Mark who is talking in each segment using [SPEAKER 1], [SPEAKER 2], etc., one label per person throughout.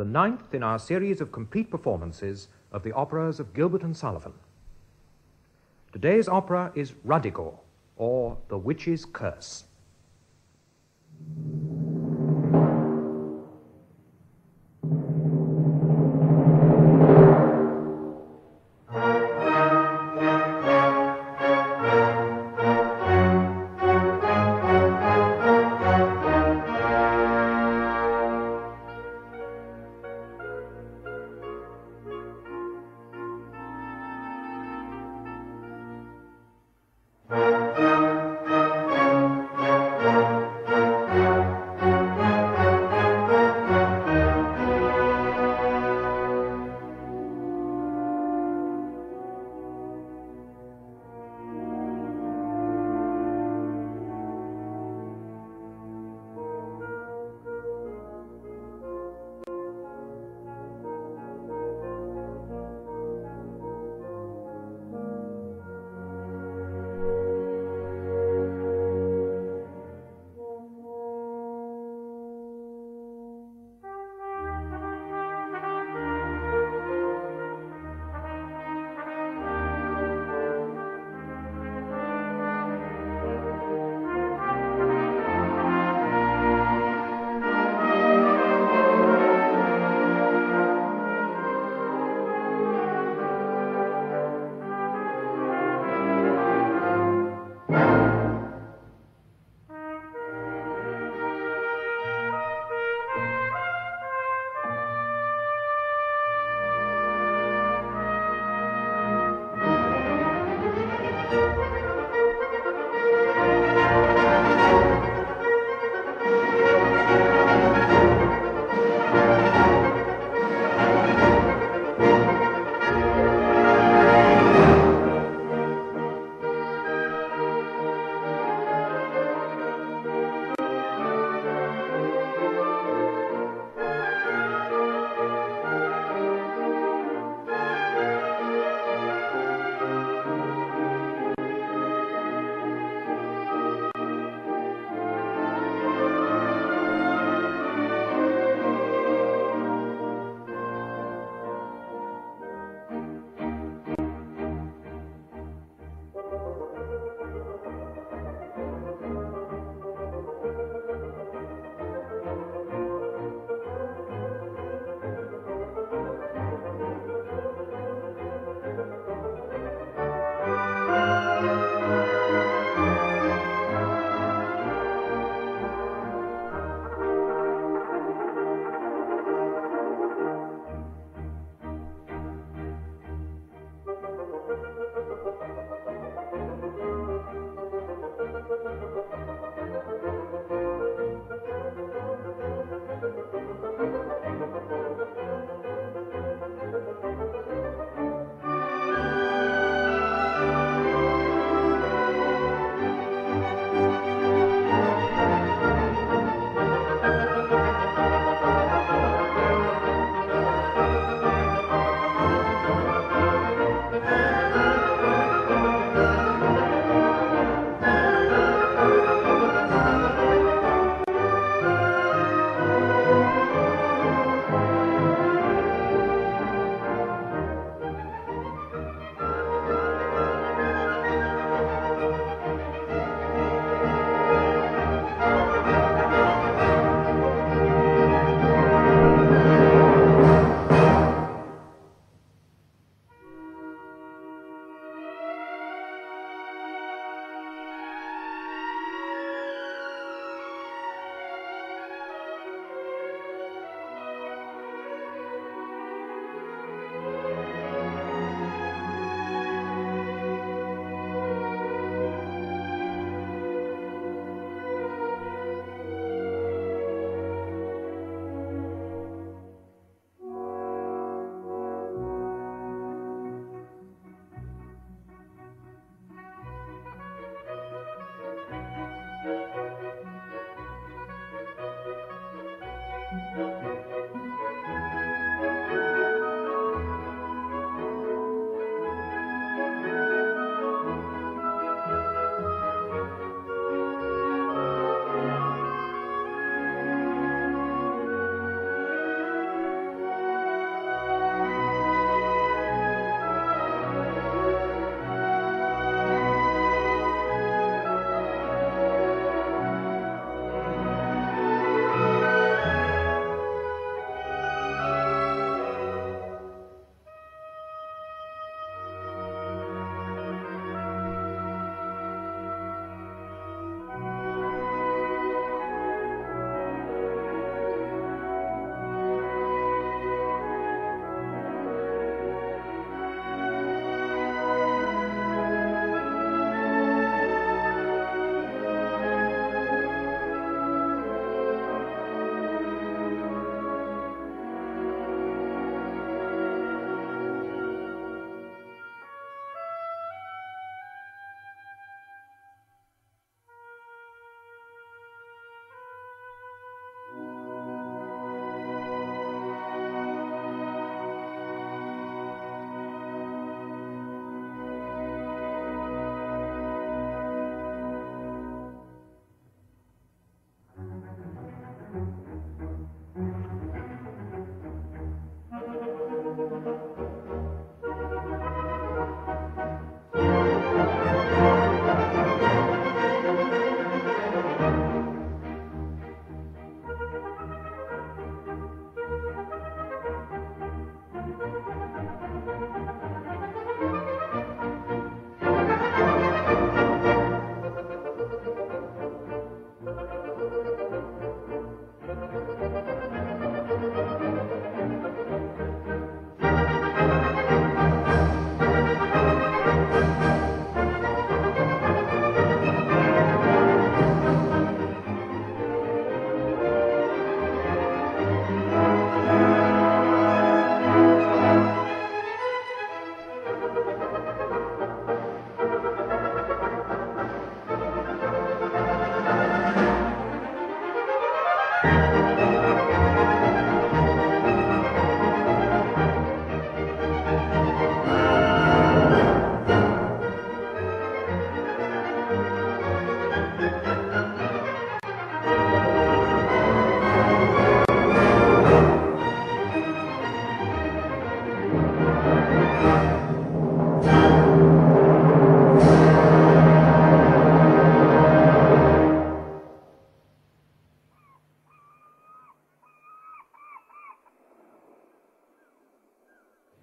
[SPEAKER 1] the 9th in our series of complete performances of the operas of Gilbert and Sullivan. Today's opera is Ruddigore, or The Witch's Curse.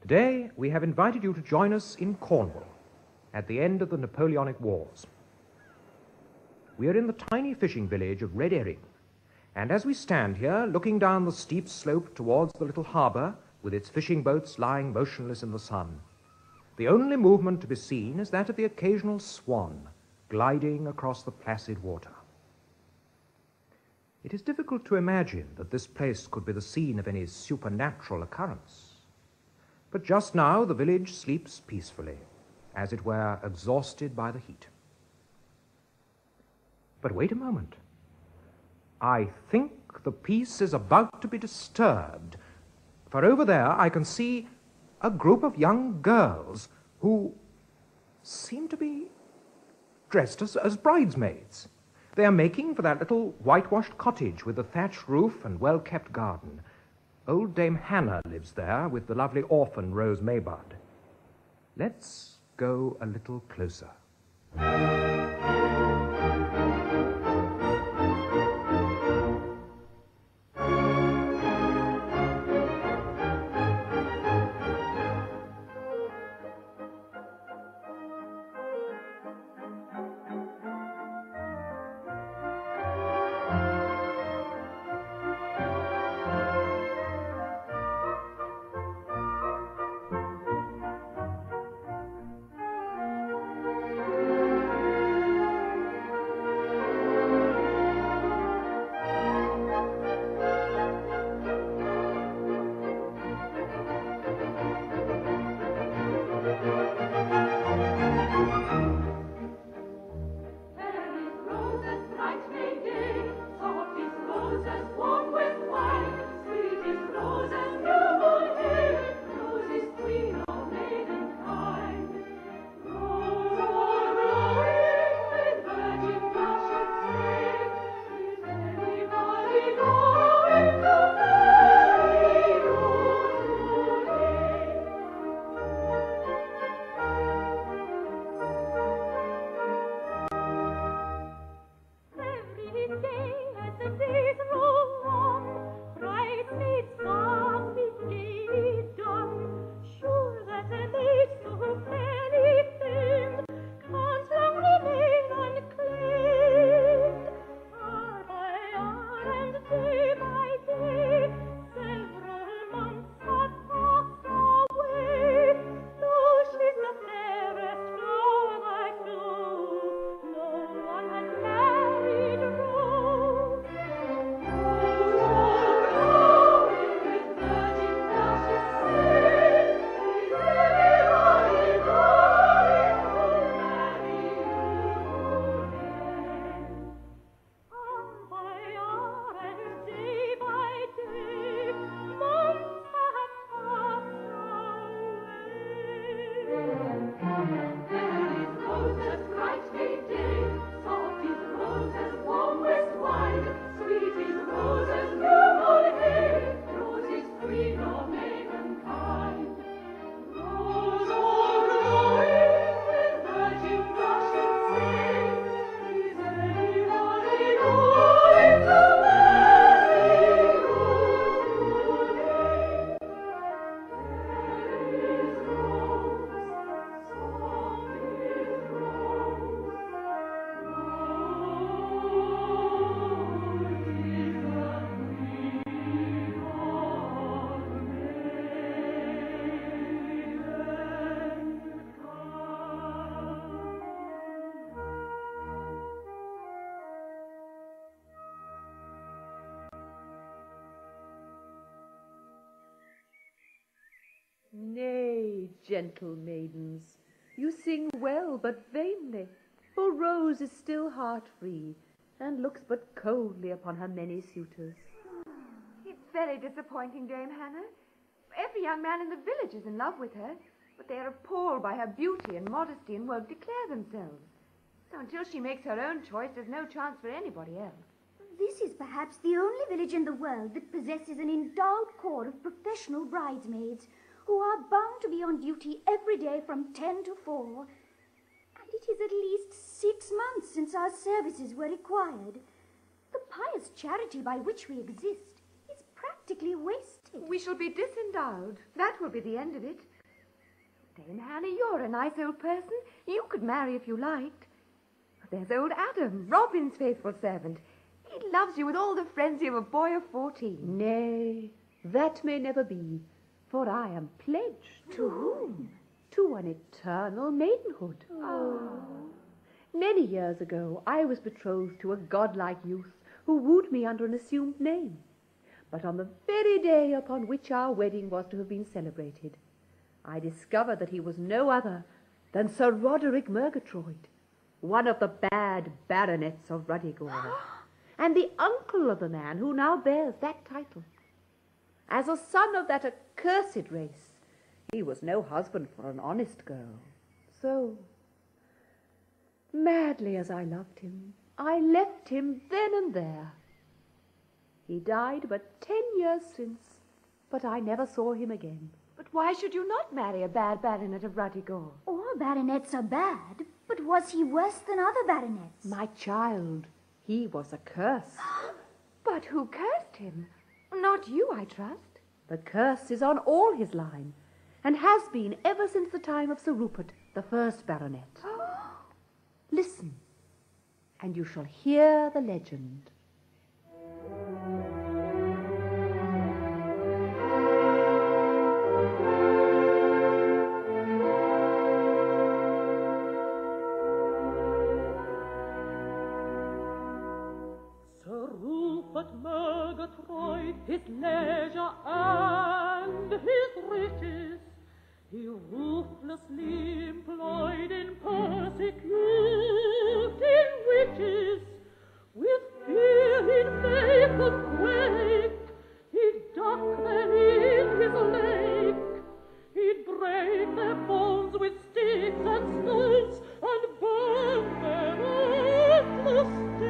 [SPEAKER 1] Today, we have invited you to join us in Cornwall at the end of the Napoleonic Wars. We are in the tiny fishing village of Rederring, and as we stand here, looking down the steep slope towards the little harbour with its fishing boats lying motionless in the sun, the only movement to be seen is that of the occasional swan gliding across the placid water. It is difficult to imagine that this place could be the scene of any supernatural occurrence. But just now the village sleeps peacefully, as it were exhausted by the heat. But wait a moment. I think the peace is about to be disturbed, for over there I can see a group of young girls who seem to be dressed as bridesmaids. They are making for that little whitewashed cottage with the thatched roof and well-kept garden. Old Dame Hannah lives there with the lovely orphan Rose Maybud. Let's go a little closer.
[SPEAKER 2] Nay, gentle maidens, you sing well, but vainly, for Rose is still heart-free, and looks but coldly upon her many suitors.
[SPEAKER 3] It's very disappointing, Dame Hannah. Every young man in the village is in love with her, but they are appalled by her beauty and modesty and won't declare themselves. So until she makes her own choice, there's no chance for anybody else.
[SPEAKER 4] This is perhaps the only village in the world that possesses an endowed corps of professional bridesmaids who are bound to be on duty every day from 10 to 4. And it is at least 6 months since our services were required. The pious charity by which we exist is practically wasted.
[SPEAKER 3] We shall be disendowed. That will be the end of it. Dame Hannah, you're a nice old person. You could marry if you liked. But there's old Adam, Robin's faithful servant. He loves you with all the frenzy of a boy of 14.
[SPEAKER 2] Nay, that may never be, for I am pledged.
[SPEAKER 3] To whom?
[SPEAKER 2] To an eternal maidenhood.
[SPEAKER 3] Oh.
[SPEAKER 2] Many years ago, I was betrothed to a godlike youth who wooed me under an assumed name. But on the very day upon which our wedding was to have been celebrated, I discovered that he was no other than Sir Roderic Murgatroyd, one of the bad Baronets of Ruddigore, and the uncle of the man who now bears that title. As a son of that accursed race, he was no husband for an honest girl. So, madly as I loved him, I left him then and there. He died but 10 years since, but I never saw him again.
[SPEAKER 3] But why should you not marry a bad Baronet of Ruddigore?
[SPEAKER 4] All baronets are bad, but was he worse than other baronets?
[SPEAKER 2] My child, he was a curse.
[SPEAKER 3] But who cursed him? Not you, I trust.
[SPEAKER 2] The curse is on all his line, and has been ever since the time of Sir Rupert, the first baronet. Listen, and you shall hear the legend.
[SPEAKER 5] Sir Rupert Murgatroyd, his leisure and his riches, he ruthlessly employed in persecuting witches. With fear he'd make them quake, he'd duck them in his lake, he'd break their bones with sticks and stones, and burn them at the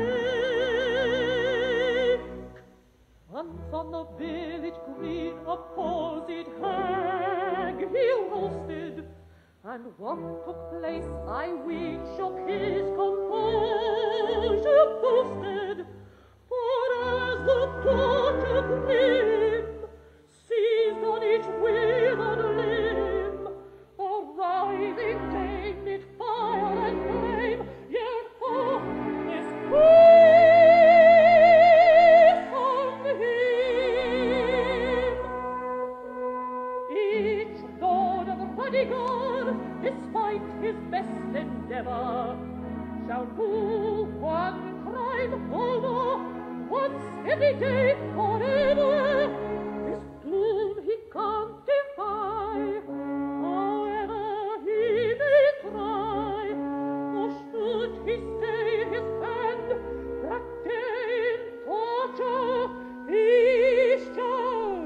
[SPEAKER 5] stake. Once on the village green a palsied hag he roasted, and what took place I ween shook his composure boasted. For as the torture grim seized on each withered limb, the writhing dame did fire and flame, yet this grace on him. Each lord of Ruddigore, despite his best endeavour, shall do one crime over once every day forever. This doom he can't defy, however he may try. Or should he stay his hand, that day in torture he shall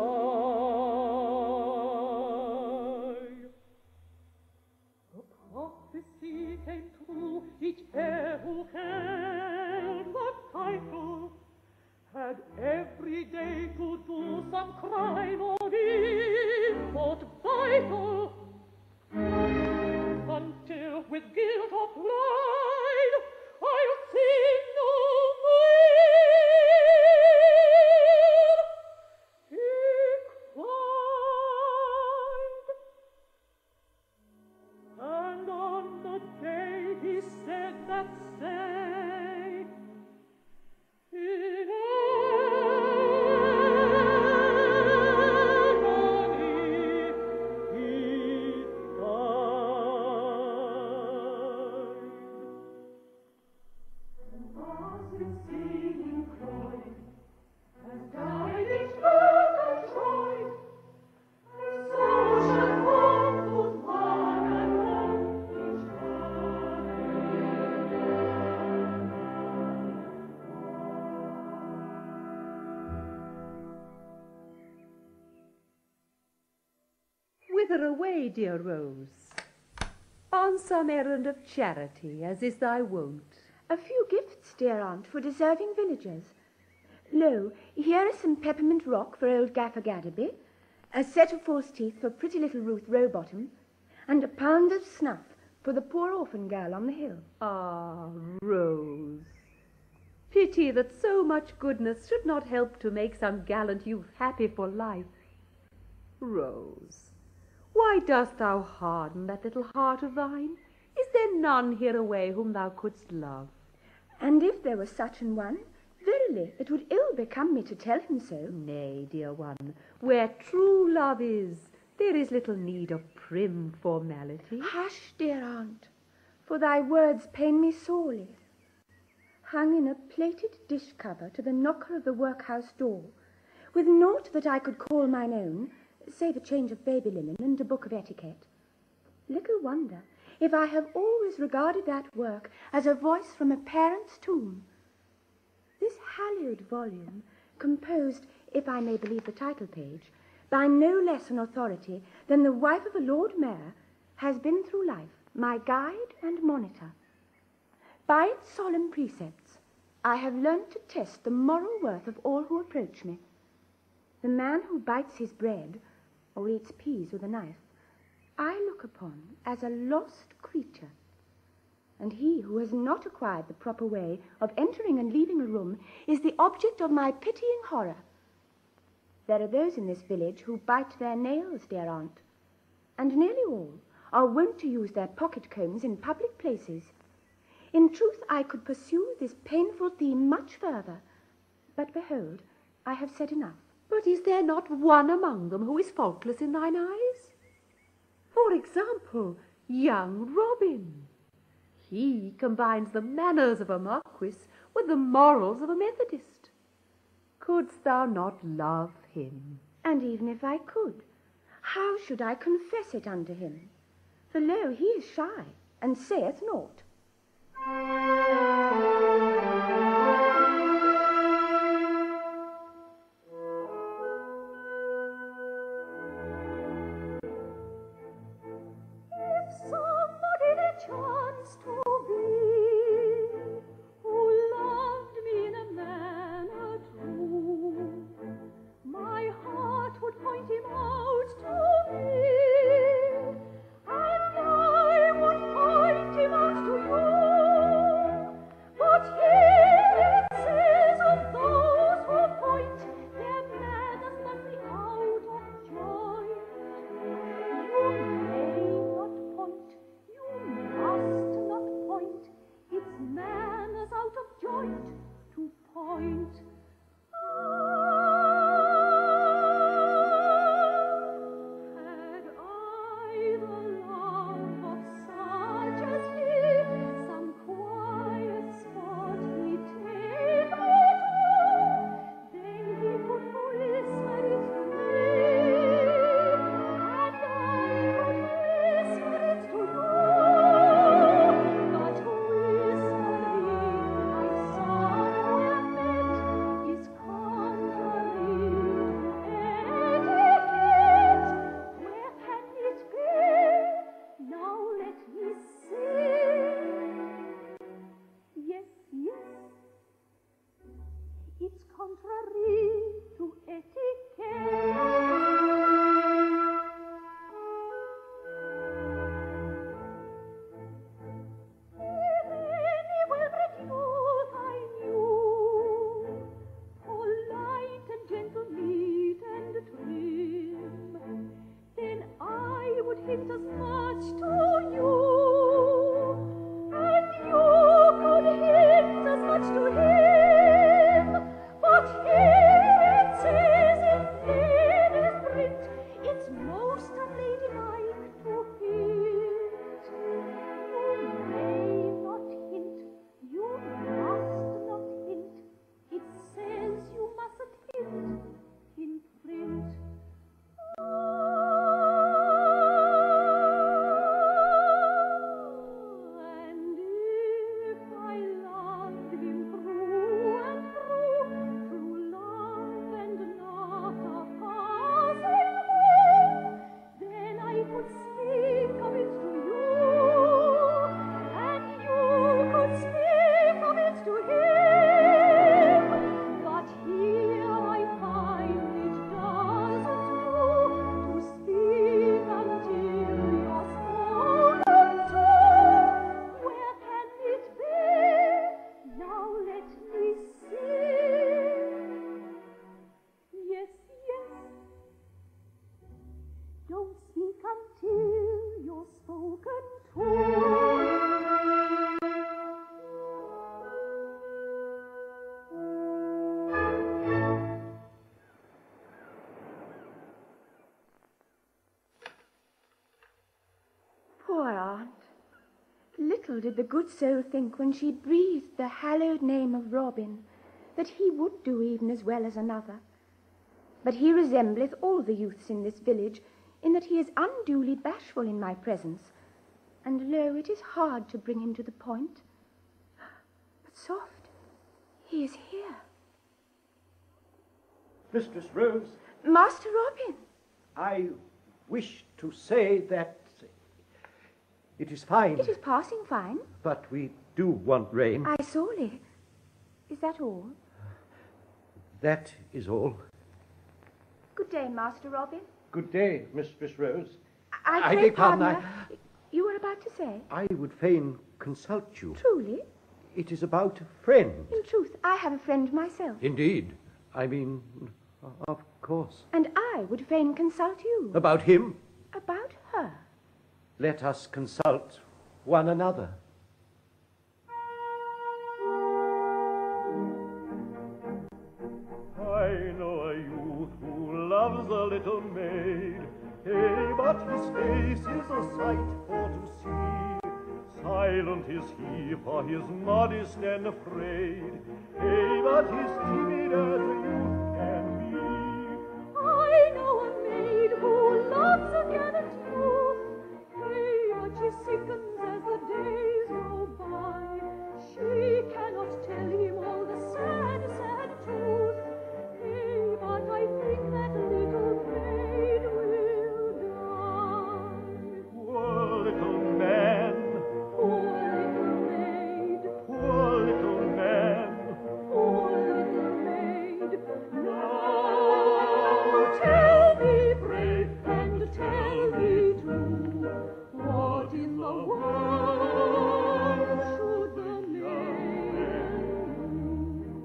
[SPEAKER 5] die. The prophecy came true, each heir who held the title had every day to do some crime or import vital, until with guilt or pride I'll see no more, he cried. And on the day he said that say, in agony he died. And was his seed employed, and died each Murgatroyd, and so shall come both one and one each
[SPEAKER 2] Whither away, dear Rose? On some errand of charity, as is thy wont.
[SPEAKER 6] A few gifts, dear aunt, for deserving villagers. Lo, here is some peppermint rock for old Gaffer Gaddaby, a set of false teeth for pretty little Ruth Rowbottom, and a pound of snuff for the poor orphan girl on the hill.
[SPEAKER 2] Ah, Rose. Pity that so much goodness should not help to make some gallant youth happy for life. Rose, Why dost thou harden that little heart of thine? Is there none hereaway whom thou couldst love?
[SPEAKER 6] And if there were such an one, verily it would ill become me to tell him so.
[SPEAKER 2] Nay, dear one, where true love is, there is little need of prim formality.
[SPEAKER 6] Hush, dear aunt, for thy words pain me sorely. Hung in a plated dish cover to the knocker of the workhouse door, with naught that I could call mine own, save a change of baby linen and a book of etiquette. Little wonder if I have always regarded that work as a voice from a parent's tomb. This hallowed volume, composed, if I may believe the title page, by no less an authority than the wife of a Lord Mayor, has been through life my guide and monitor. By its solemn precepts, I have learnt to test the moral worth of all who approach me. The man who bites his bread, or eats peas with a knife, I look upon as a lost creature. And he who has not acquired the proper way of entering and leaving a room is the object of my pitying horror. There are those in this village who bite their nails, dear aunt, and nearly all are wont to use their pocket combs in public places. In truth, I could pursue this painful theme much further, but behold, I have said enough.
[SPEAKER 2] But is there not one among them who is faultless in thine eyes? For example, young Robin. He combines the manners of a marquis with the morals of a Methodist. Couldst thou not love him?
[SPEAKER 6] And even if I could, how should I confess it unto him? For lo, he is shy, and saith naught.
[SPEAKER 5] But Don't speak until you're spoken to.
[SPEAKER 6] Poor aunt. Little did the good soul think when she breathed the hallowed name of Robin that he would do even as well as another. But he resembleth all the youths in this village in that he is unduly bashful in my presence, and lo, it is hard to bring him to the point. But soft, he is here.
[SPEAKER 7] Mistress Rose,
[SPEAKER 6] Master Robin.
[SPEAKER 7] I wish to say that it is fine.
[SPEAKER 6] It is passing fine.
[SPEAKER 7] But we do want rain.
[SPEAKER 6] I sorely. Is that all?
[SPEAKER 7] That is all.
[SPEAKER 6] Good day, Master Robin.
[SPEAKER 7] Good day, Mistress Rose.
[SPEAKER 6] I
[SPEAKER 7] beg pardon,
[SPEAKER 6] You were about to say?
[SPEAKER 7] I would fain consult you.
[SPEAKER 6] Truly?
[SPEAKER 7] It is about a friend.
[SPEAKER 6] In truth, I have a friend myself.
[SPEAKER 7] Indeed. I mean, of course.
[SPEAKER 6] And I would fain consult you.
[SPEAKER 7] About him?
[SPEAKER 6] About her.
[SPEAKER 7] Let us consult one another.
[SPEAKER 8] I know a youth who loves a little maid, hey, but his face is a sight for to see. Silent is he, for he is modest and afraid, hey, but he's timid as a youth can be.
[SPEAKER 5] I know a maid who loves a gallant youth, hey, but she sickens as the days go by. She cannot tell him all the sad, sad truth, hey, but I think that little maid will die.
[SPEAKER 8] Poor little man,
[SPEAKER 5] Poor little maid,
[SPEAKER 8] poor little man.
[SPEAKER 5] poor little maid. Now tell me, pray, and tell me too, what in the world should the maiden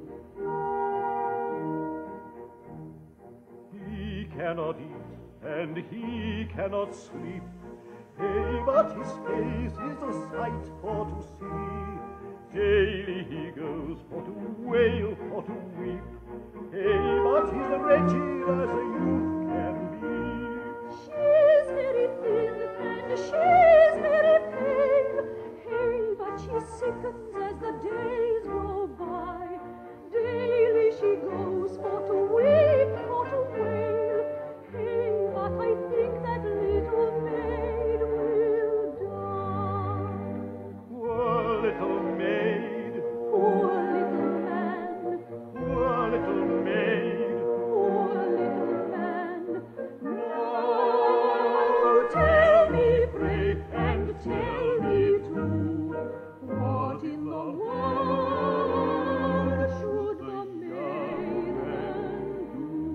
[SPEAKER 5] do?
[SPEAKER 8] He cannot eat and he cannot sleep, hey, but his face is a sight for to see. Daily he goes for to wail, for to weep, hey, but he's wretched as a youth can be.
[SPEAKER 5] She's very thin and she's very pale, hey, but she sickens as the days go by. Daily she goes for to weep, for to wail, hey, but I think that little maid will die.
[SPEAKER 8] Poor little maid,
[SPEAKER 5] Poor little man,
[SPEAKER 8] poor little maid.
[SPEAKER 5] poor little man. Now tell me, pray, and tell me too, what in the world should the maiden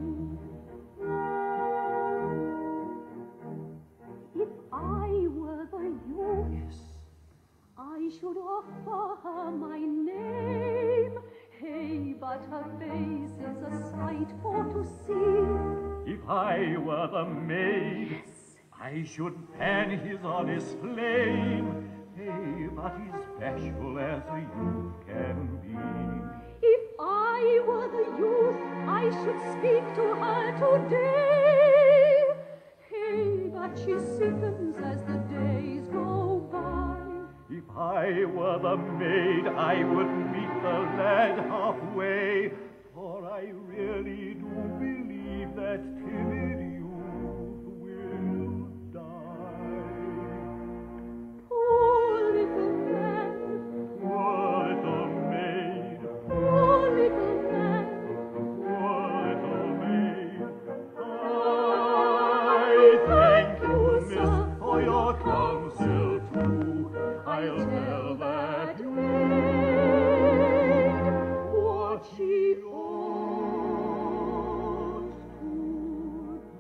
[SPEAKER 5] do? If I were the youth, I should offer her my name, hey, but her face is a sight for to see.
[SPEAKER 8] If I were the maid, I should fan his honest flame, hey, but he's bashful as a youth can be.
[SPEAKER 5] If I were the youth, I should speak to her today, hey, but she sickens as the days go by.
[SPEAKER 8] If I were the maid, I would meet the lad halfway, for I really do believe that timid youth will die.
[SPEAKER 5] Poor little man,
[SPEAKER 8] Poor little maid,
[SPEAKER 5] poor little man.
[SPEAKER 8] poor little maid. I thank you, miss, for your counsel too. I'll tell that maid what she ought to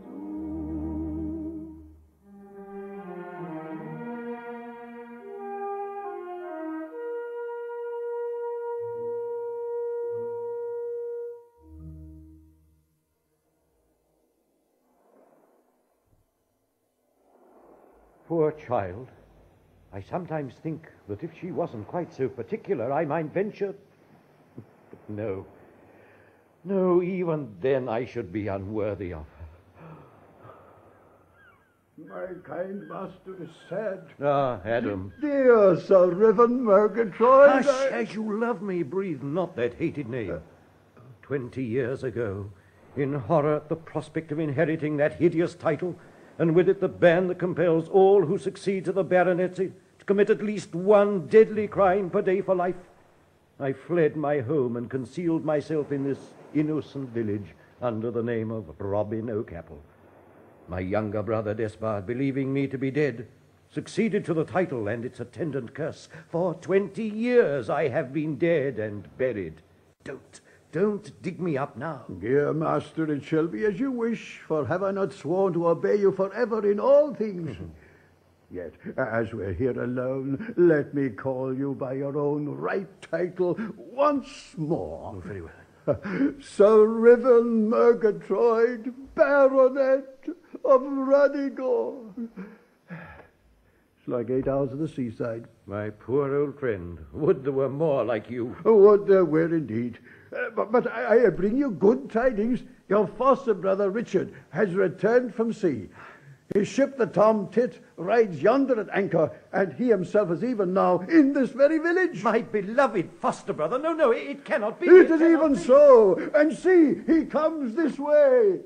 [SPEAKER 7] Poor child. I sometimes think that if she wasn't quite so particular, I might venture... But no. No, even then I should be unworthy of her.
[SPEAKER 9] My kind master is sad.
[SPEAKER 7] Ah, Adam.
[SPEAKER 9] Dear Sir Roderic Murgatroyd.
[SPEAKER 7] Hush, as you love me, breathe not that hated name. 20 years ago, in horror at the prospect of inheriting that hideous title, and with it the ban that compels all who succeed to the baronetcy to commit at least one deadly crime per day for life, I fled my home and concealed myself in this innocent village under the name of Robin O'Capple. My younger brother Despard, believing me to be dead, succeeded to the title and its attendant curse. For 20 years I have been dead and buried. Don't dig me up now.
[SPEAKER 9] Dear master, it shall be as you wish, for have I not sworn to obey you forever in all things? Yet, as we're here alone, let me call you by your own right title once more.
[SPEAKER 7] Oh, very well.
[SPEAKER 9] Sir Roderic Murgatroyd, Baronet of Ruddigore. It's like 8 hours at the seaside.
[SPEAKER 7] My poor old friend, would there were more like you.
[SPEAKER 9] Would there were indeed. But I bring you good tidings. Your foster brother Richard has returned from sea. His ship, the Tom Tit, rides yonder at anchor, and he himself is even now in this very village.
[SPEAKER 7] My beloved foster brother. No, it cannot be.
[SPEAKER 9] It is even so. And see, he comes this way.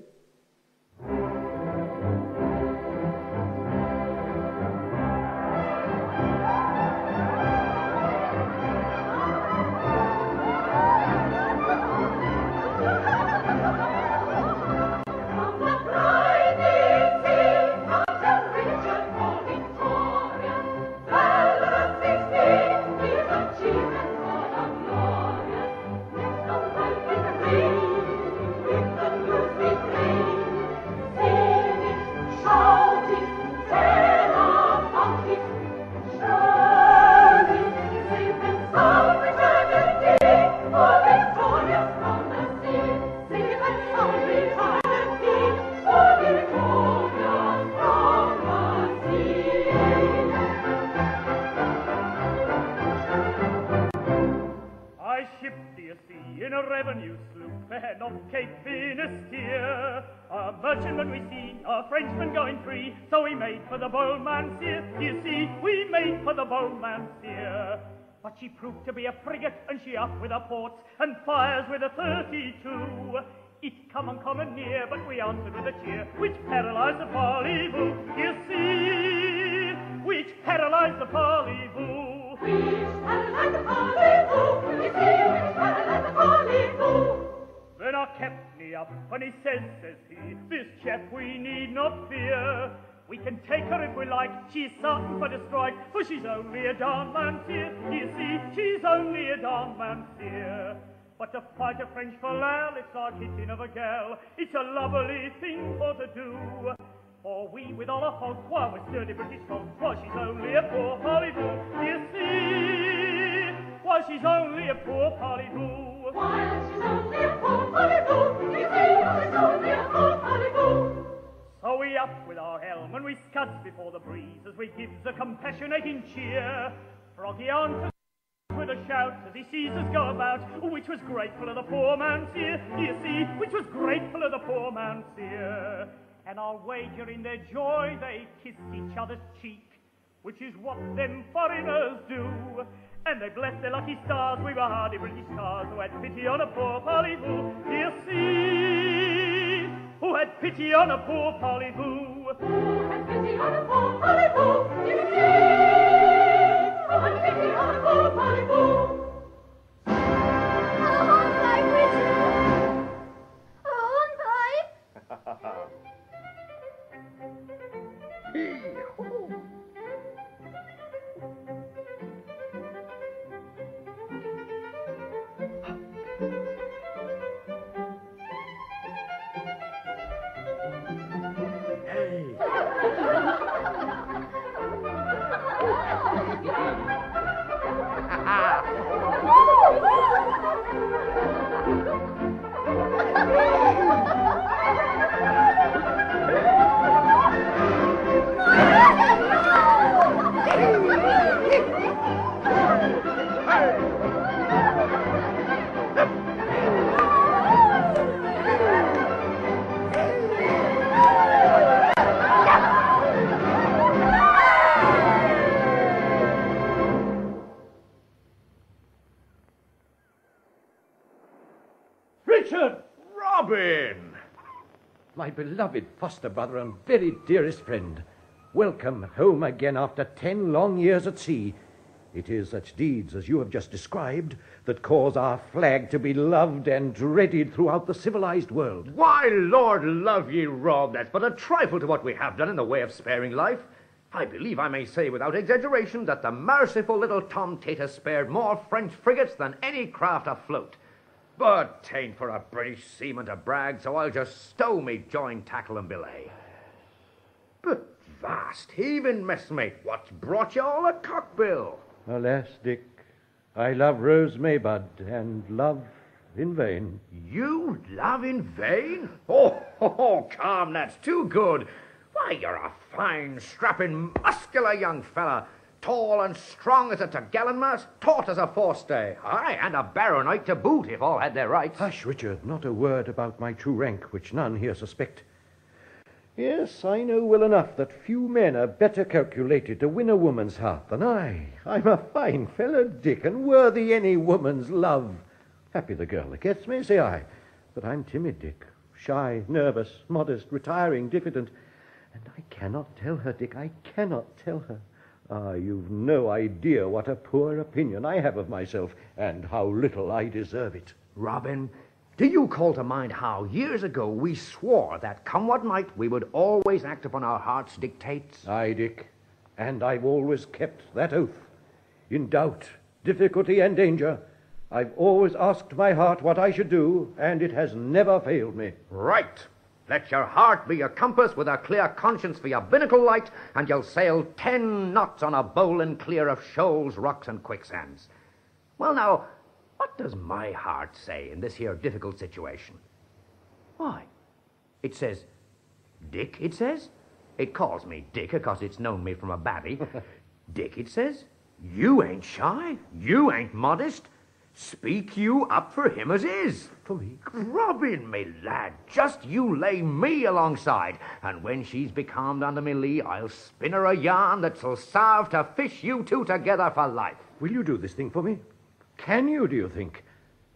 [SPEAKER 8] But she proved to be a frigate, and she up with her ports, and fires with a 32. It come and near, but we answered with a cheer, which paralysed the parley-vous. You see, which paralysed the parley-vous. Which paralysed the parley-vous. You see, which paralysed the parley-vous. Then our captain up, and he says he, this chap we need not fear. We can take her if we like, she's certain for to strike, for she's only a Darmantier. You see, she's only a Darmantier. But to fight a French fallal, it's our kitchen of a gal. It's a lovely thing for to do. For we, with all our folk, while we're sturdy British folk, why she's only a poor parley-vous. You see, why she's only a poor parley-vous. Why she's only a poor parley-vous. You see, why she's only a poor parley-vous. So we up with our helm, and we scuds before the breeze, as we gives a compassionating cheer. Froggy on to with a shout, as he sees us go about, which was grateful of the poor man's ear, you see, which was grateful of the poor man's ear. And I'll wager in their joy they kissed each other's cheek, which is what them foreigners do. And they blessed their lucky stars, we were hardy British stars, who had pity on a poor parley-vous, you see. Who had pity on a poor parley-vous? Who had pity on a poor parley-vous? You see! Who had pity on a poor parley-vous?
[SPEAKER 4] On pipe, Richard! On pipe!
[SPEAKER 7] my beloved foster brother and very dearest friend, welcome home again after 10 long years at sea. It is such deeds as you have just described that cause our flag to be loved and dreaded throughout the civilized world.
[SPEAKER 10] Why, Lord love ye, Rob, that's but a trifle to what we have done in the way of sparing life. I believe I may say without exaggeration that the merciful little Tom Tit has spared more French frigates than any craft afloat. But 'tain't for a British seaman to brag, so I'll just stow me joint tackle and belay. But vast heaving, messmate, what's brought you all a cockbill?
[SPEAKER 7] Alas, Dick, I love Rose Maybud, and love in vain.
[SPEAKER 10] You love in vain? Oh, come, that's too good. Why, you're a fine, strapping, muscular young fella, tall and strong as a topgallant-mast, taut as a forestay. Aye, and a baronet to boot, if all had their rights.
[SPEAKER 7] Hush, Richard, not a word about my true rank, which none here suspect. Yes, I know well enough that few men are better calculated to win a woman's heart than I. I'm a fine fellow, Dick, and worthy any woman's love. Happy the girl that gets me, say I. But I'm timid, Dick, shy, nervous, modest, retiring, diffident. And I cannot tell her, Dick, I cannot tell her. Ah, you've no idea what a poor opinion I have of myself, and how little I deserve it.
[SPEAKER 10] Robin, do you call to mind how years ago we swore that, come what might, we would always act upon our heart's dictates?
[SPEAKER 7] Aye, Dick, and I've always kept that oath. In doubt, difficulty, and danger, I've always asked my heart what I should do, and it has never failed me.
[SPEAKER 10] Right. Let your heart be your compass, with a clear conscience for your binnacle light, and you'll sail 10 knots on a bowling clear of shoals, rocks, and quicksands. Well, now, what does my heart say in this here difficult situation? Why, it says, Dick, it says. It calls me Dick, because it's known me from a babby. Dick, it says, you ain't shy, you ain't modest. Speak you up for him as is.
[SPEAKER 7] For me?
[SPEAKER 10] Robin, me lad, just you lay me alongside, and when she's becalmed under me lee, I'll spin her a yarn that'll serve to fish you two together for life.
[SPEAKER 7] Will you do this thing for me? Can you, do you think?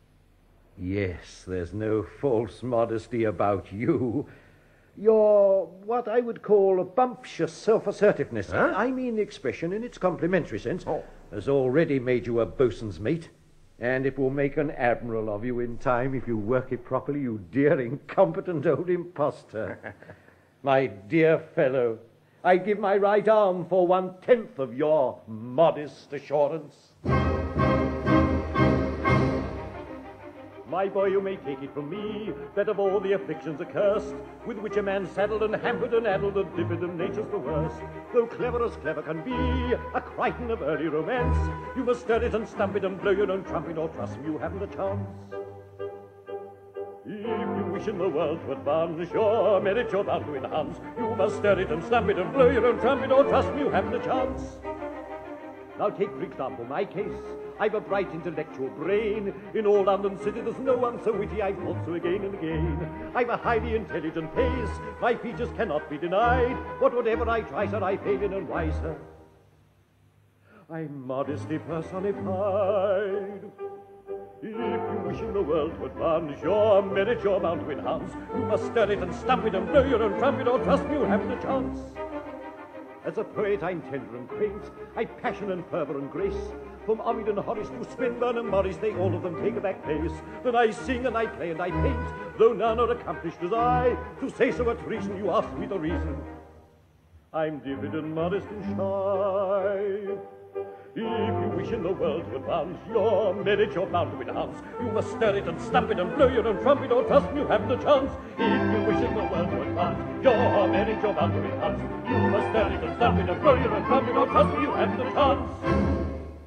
[SPEAKER 7] Yes, there's no false modesty about you. You're what I would call a bumptious self-assertiveness.
[SPEAKER 10] Huh?
[SPEAKER 7] I mean the expression in its complimentary sense.
[SPEAKER 10] Oh.
[SPEAKER 7] Has already made you a boatswain's mate. And it will make an admiral of you in time if you work it properly, you dear, incompetent old impostor. My dear fellow, I give my right arm for 1/10 of your modest assurance.
[SPEAKER 8] My boy, you may take it from me, that of all the afflictions accursed, with which a man's saddled and hampered and addled, a diffident nature's the worst. Though clever as clever can be, a Crichton of early romance, you must stir it and stamp it and blow your own trumpet, or trust me, you haven't a chance. If you wish in the world to advance your merit, you're bound to enhance. You must stir it and stamp it and blow your own trumpet, or trust me, you haven't a chance. Now take, for example, my case. I've a bright intellectual brain. In all London city there's no one so witty, I've thought so again and again. I've a highly intelligent pace, my features cannot be denied, but whatever I try, sir, I fail in and wiser. I'm modesty personified. If you wish in the world to advance your merit, you're bound to enhance. You must stir it and stamp it and blow your own trumpet, or trust me, you haven't a chance. As a poet I'm tender and quaint, I've passion and fervour and grace. From Ovid and Horace to Swinburne and Morris, they all of them take a back place. Then I sing and I play and I paint, though none are accomplished as I. To say so at reason, you ask me the reason. I'm diffident, modest and shy. If you wish in the world to advance your merit, you're bound to enhance. You must stir it and stamp it and blow your own trumpet, or trust me, you haven't a chance. If you wish in the world to advance your merit, you're bound to enhance. You must stir it and stamp it and blow your own trumpet, or trust me, you haven't a chance.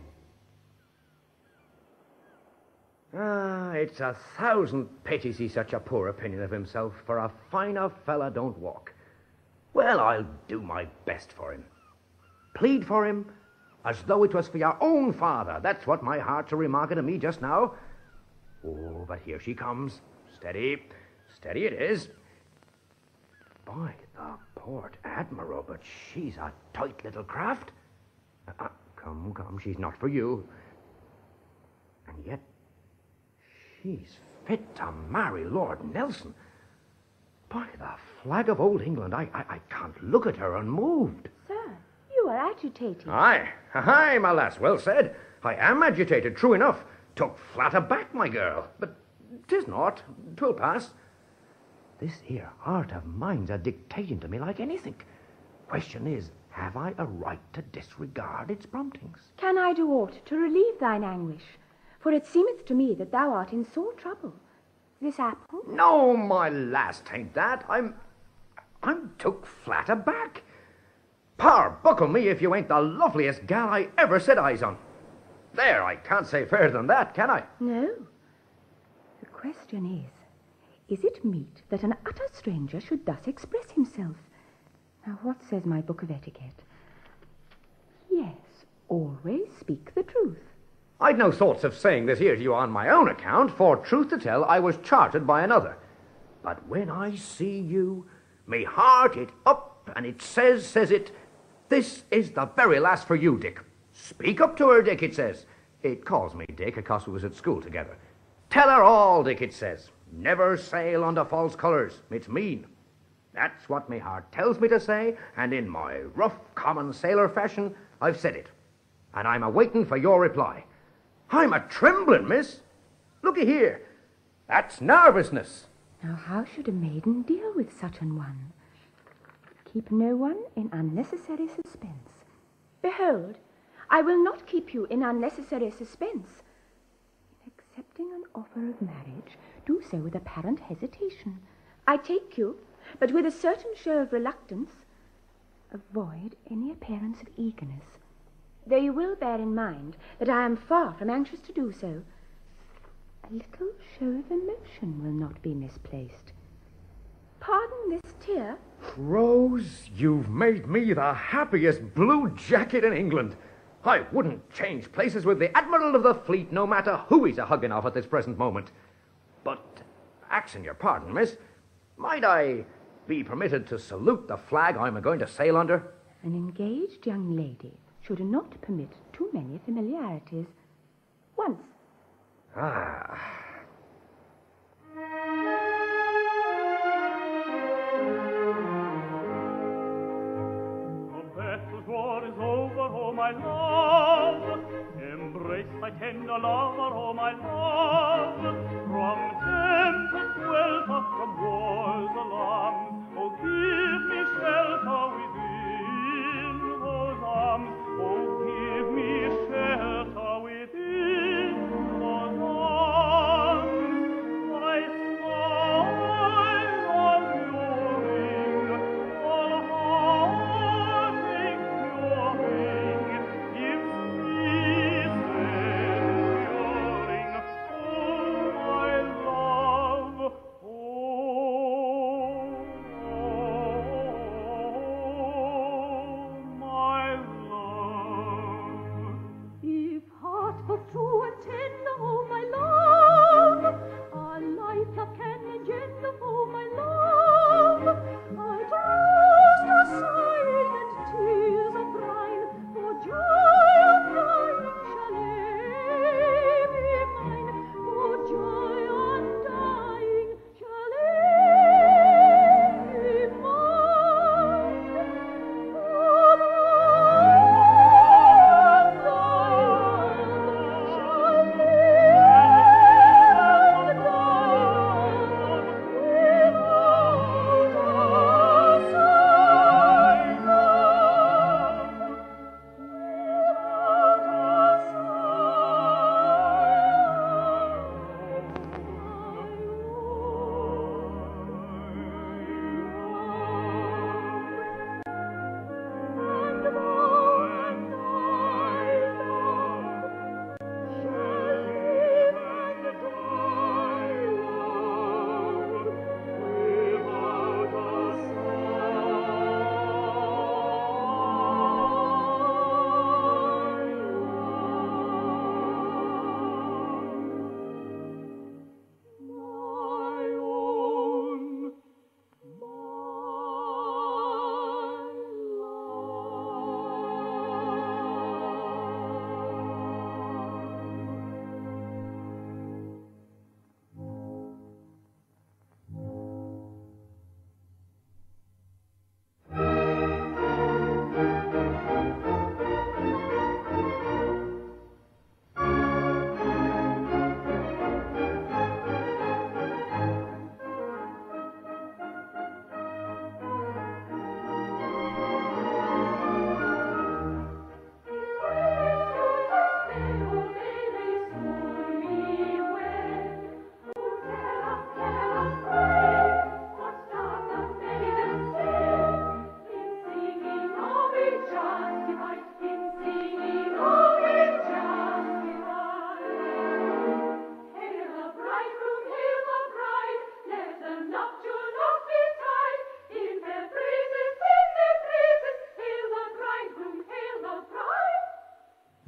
[SPEAKER 10] Ah, it's 1,000 pities he's such a poor opinion of himself, for a finer fella don't walk. Well, I'll do my best for him. Plead for him as though it was for your own father. That's what my heart's remarking to me just now. Oh, but here she comes. Steady. Steady it is. By the Port Admiral, but she's a tight little craft. Come, she's not for you. And yet, she's fit to marry Lord Nelson. By the flag of old England, I can't look at her unmoved.
[SPEAKER 6] Sir, you are agitated.
[SPEAKER 10] Aye, my lass, well said. I am agitated, true enough. Took flat aback, my girl. But 'tis naught, 'twill pass. This here heart of mine's a dictating to me like anything. Question is, have I a right to disregard its promptings?
[SPEAKER 6] Can I do aught to relieve thine anguish? For it seemeth to me that thou art in sore trouble. This apple?
[SPEAKER 10] No, my lass, 'tain't that. I'm took flat aback. Par buckle me if you ain't the loveliest gal I ever set eyes on. There, I can't say fairer than that, can I?
[SPEAKER 6] No. The question is it meet that an utter stranger should thus express himself? Now, what says my book of etiquette? Yes, always speak the truth.
[SPEAKER 10] I'd no thoughts of saying this here to you on my own account, for truth to tell, I was chartered by another. But when I see you, me heart it up, and it says it, this is the very last for you, Dick. Speak up to her, Dick, it says. It calls me Dick, because we was at school together. Tell her all, Dick, it says. Never sail under false colours. It's mean. That's what me heart tells me to say, and in my rough, common sailor fashion, I've said it. And I'm a-waiting for your reply. I'm a-trembling, miss. Looky here. That's nervousness.
[SPEAKER 6] Now, how should a maiden deal with such an one? Keep no one in unnecessary suspense. Behold, I will not keep you in unnecessary suspense. In accepting an offer of marriage, do so with apparent hesitation. I take you, but with a certain show of reluctance. Avoid any appearance of eagerness, though you will bear in mind that I am far from anxious to do so. A little show of emotion will not be misplaced. Pardon this tear.
[SPEAKER 10] Rose, you've made me the happiest blue jacket in England. I wouldn't change places with the Admiral of the Fleet, no matter who he's a-hugging of at this present moment. But, axing your pardon, miss, might I be permitted to salute the flag I'm a-going to sail under?
[SPEAKER 6] An engaged young lady should not permit too many familiarities. Once.
[SPEAKER 10] Ah.
[SPEAKER 8] The battle's war is over, oh my love. Embrace thy tender lover, oh my love. From tempest welter, from war's alarm, oh give me shelter within those arms. Oh give me shelter within those arms. I smile alluring, all heartache curing, if peace enduring, oh my love, oh.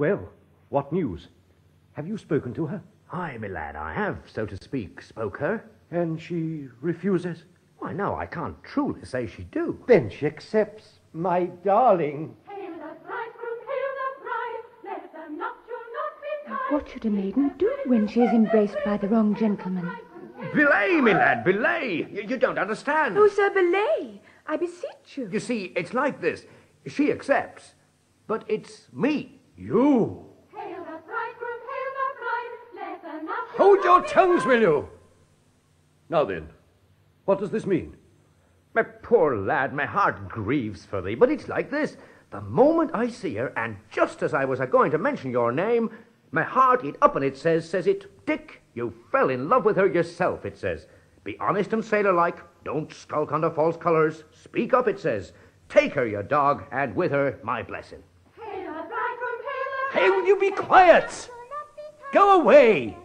[SPEAKER 7] Well, what news? Have you spoken to her?
[SPEAKER 10] Aye, my lad, I have, so to speak, spoke her.
[SPEAKER 7] And she refuses?
[SPEAKER 10] Why, no, I can't truly say she do.
[SPEAKER 7] Then she accepts, my darling.
[SPEAKER 5] Hail the bridegroom, hail the bride, let them not be kind.
[SPEAKER 6] What should a maiden do when she is embraced by the wrong gentleman?
[SPEAKER 10] Belay, my lad, belay. You don't understand.
[SPEAKER 6] Oh, sir, belay, I beseech you.
[SPEAKER 10] You see, it's like this. She accepts, but it's me.
[SPEAKER 7] You.
[SPEAKER 5] Hail the bridegroom, hail the bride, let them not
[SPEAKER 7] Hold your tongues, will you? Now then, what does this mean?
[SPEAKER 10] My poor lad, my heart grieves for thee, but it's like this. The moment I see her, and just as I was a-going to mention your name, my heart, it up and it says it, Dick, you fell in love with her yourself, it says. Be honest and sailor-like, don't skulk under false colours, speak up, it says. Take her, your dog, and with her, my blessing.
[SPEAKER 5] Hail the bridegroom, hail the
[SPEAKER 7] Hey, will you be quiet? Go away!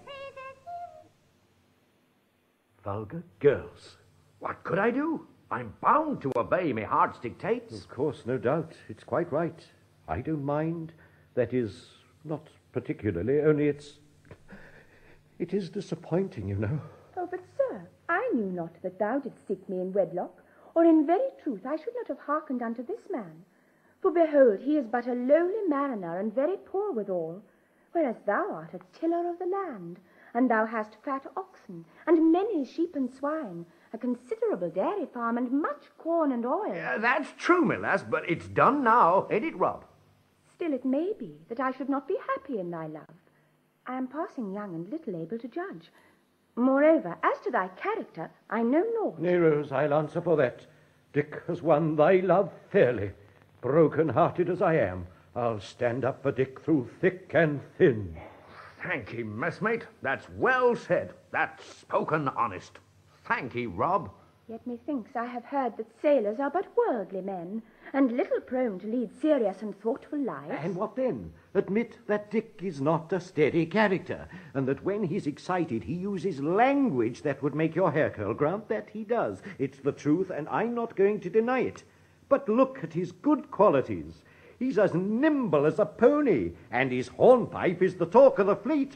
[SPEAKER 7] Vulgar girls.
[SPEAKER 10] What could I do? I'm bound to obey my heart's dictates.
[SPEAKER 7] Of course, no doubt. It's quite right. I don't mind. That is, not particularly, only it is disappointing, you know.
[SPEAKER 6] Oh, but sir, I knew not that thou didst seek me in wedlock, or in very truth I should not have hearkened unto this man. For behold, he is but a lowly mariner, and very poor withal, whereas thou art a tiller of the land, and thou hast fat oxen, and many sheep and swine, a considerable dairy farm, and much corn and oil.
[SPEAKER 10] That's true, my lass, but it's done now, ain't it, Rob?
[SPEAKER 6] Still it may be that I should not be happy in thy love. I am passing young and little able to judge. Moreover, as to thy character, I know naught.
[SPEAKER 7] Nay, Rose, I'll answer for that. Dick has won thy love fairly. Broken-hearted as I am, I'll stand up for Dick through thick and thin.
[SPEAKER 10] Thank ye, messmate. That's well said. That's spoken honest. Thank ye, Rob.
[SPEAKER 6] Yet methinks I have heard that sailors are but worldly men, and little prone to lead serious and thoughtful lives.
[SPEAKER 7] And what then? Admit that Dick is not a steady character, and that when he's excited he uses language that would make your hair curl. Grant that he does. It's the truth, and I'm not going to deny it. But look at his good qualities. He's as nimble as a pony, and his hornpipe is the talk of the fleet.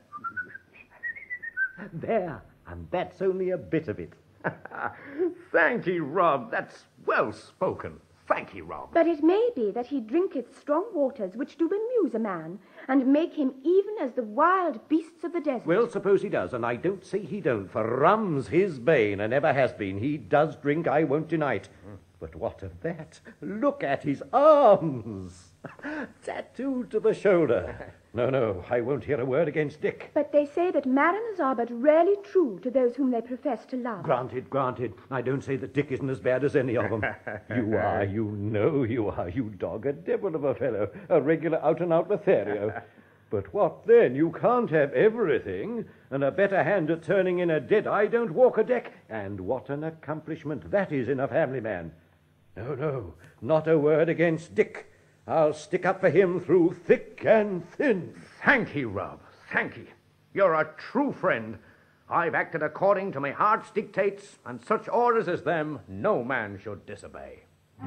[SPEAKER 7] There, and that's only a bit of it.
[SPEAKER 10] Thank ye, Rob. That's well spoken. Thank ye, Rob.
[SPEAKER 6] But it may be that he drinketh strong waters which do amuse a man, and make him even as the wild beasts of the desert.
[SPEAKER 7] Well, suppose he does, and I don't say he don't, for rum's his bane, and ever has been. He does drink, I won't deny it. But what of that? Look at his arms! Tattooed to the shoulder. No, I won't hear a word against Dick.
[SPEAKER 6] But they say that mariners are but rarely true to those whom they profess to love.
[SPEAKER 7] Granted. I don't say that Dick isn't as bad as any of them. You are, you know you are, you dog, a devil of a fellow, a regular out-and-out Lothario. But what then? You can't have everything, and a better hand at turning in a dead-eye don't walk a deck. And what an accomplishment that is in a family man. No, not a word against Dick. I'll stick up for him through thick and thin.
[SPEAKER 10] Thank ye, Rob. Thank ye. You're a true friend. I've acted according to my heart's dictates, and such orders as them no man should disobey.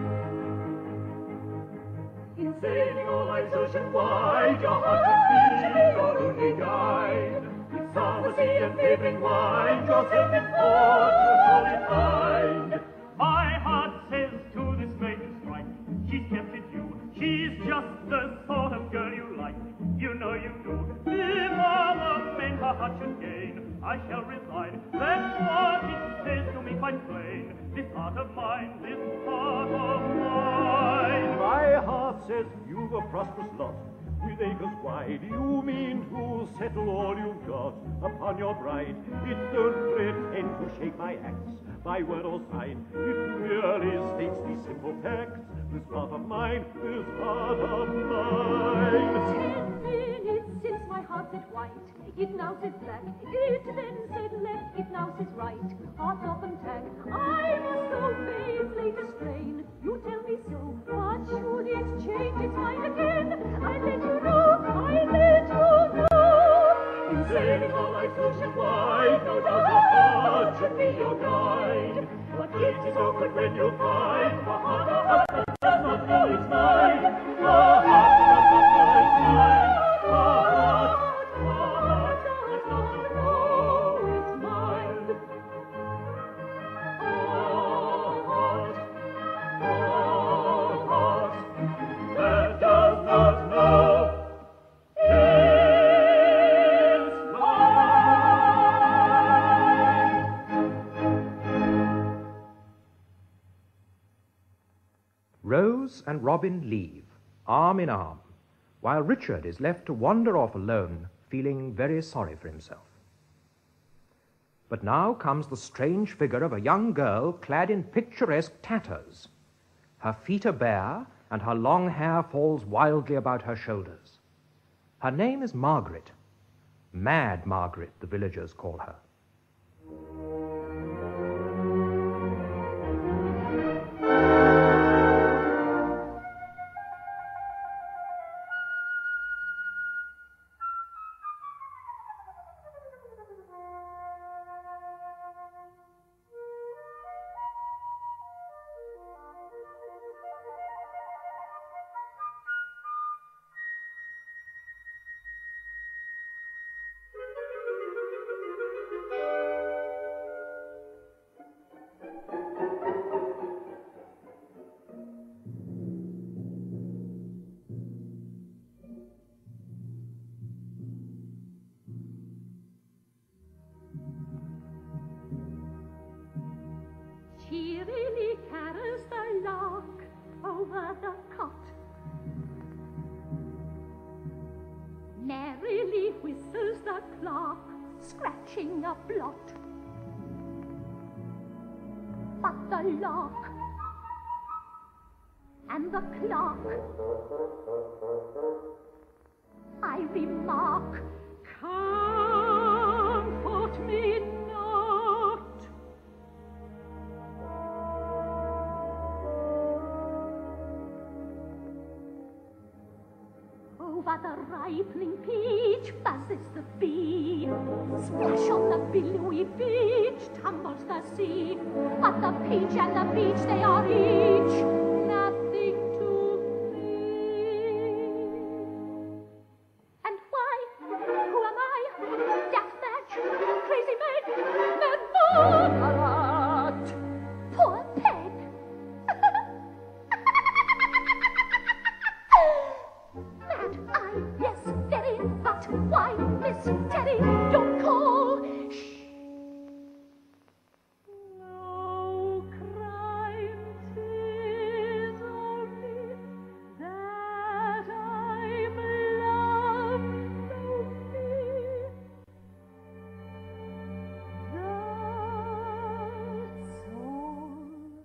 [SPEAKER 8] In sailing all life's ocean wide, your heart should be your only guide. With pharmacy and favouring wine, yourself in port, your soul in mind. My heart says to this maiden strike, she's kept it you. She's just the sort of girl you like. You know you do. If all the men her heart should gain, I shall resign. That's what it says to me quite plain. This heart of mine, this heart of mine. My heart says you've a prosperous lot. With acres wide, you mean to settle all you've got upon your bride. It don't pretend to shake my axe by word or sign. It merely states these simple facts. This heart of mine, this heart of mine.
[SPEAKER 5] 10 minutes since my heart said white, it now says black. It then said left, it now says right. Hearts often tack. I must obey its latest strain. You tell me so, but should it change its mind again, I let you know. In sailing all life's ocean wide, no doubt your heart should be your guide. But it is awkward when you find the heart does not know it's mine. The heart does not know it's mine.
[SPEAKER 1] Rose and Robin leave, arm in arm, while Richard is left to wander off alone, feeling very sorry for himself. But now comes the strange figure of a young girl clad in picturesque tatters. Her feet are bare, and her long hair falls wildly about her shoulders. Her name is Margaret. Mad Margaret, the villagers call her.
[SPEAKER 5] Cheerily carols the lark over the cot. Merrily whistles the clerk, scratching a blot. But the lark and the clerk, I remark, comfort me not. Over the ripening peach buzzes the bee. Splash on the billowy beach tumbles the sea. But the peach and the beach, they are each nothing to me. And why? Who am I? Death match? Crazy maid? Mad Margaret? Poor Peg! Yes, very, but why, Miss Terry, don't call. Shh. No crime 'tis of me that I'm loved of me. That's all.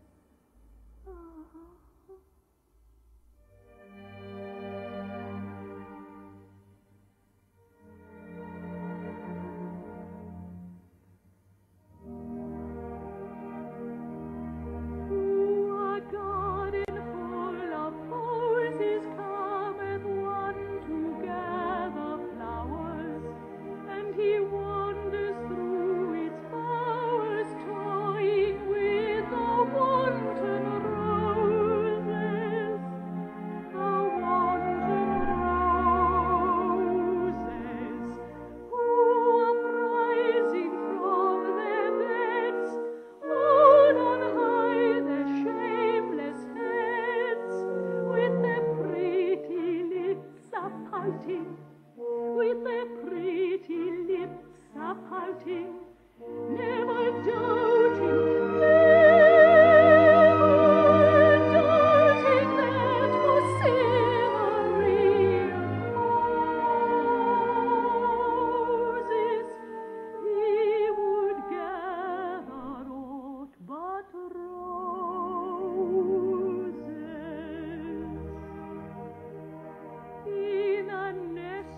[SPEAKER 5] With their pretty lips a-pouting, never doubting, that for scenery roses he would gather aught but roses in a nest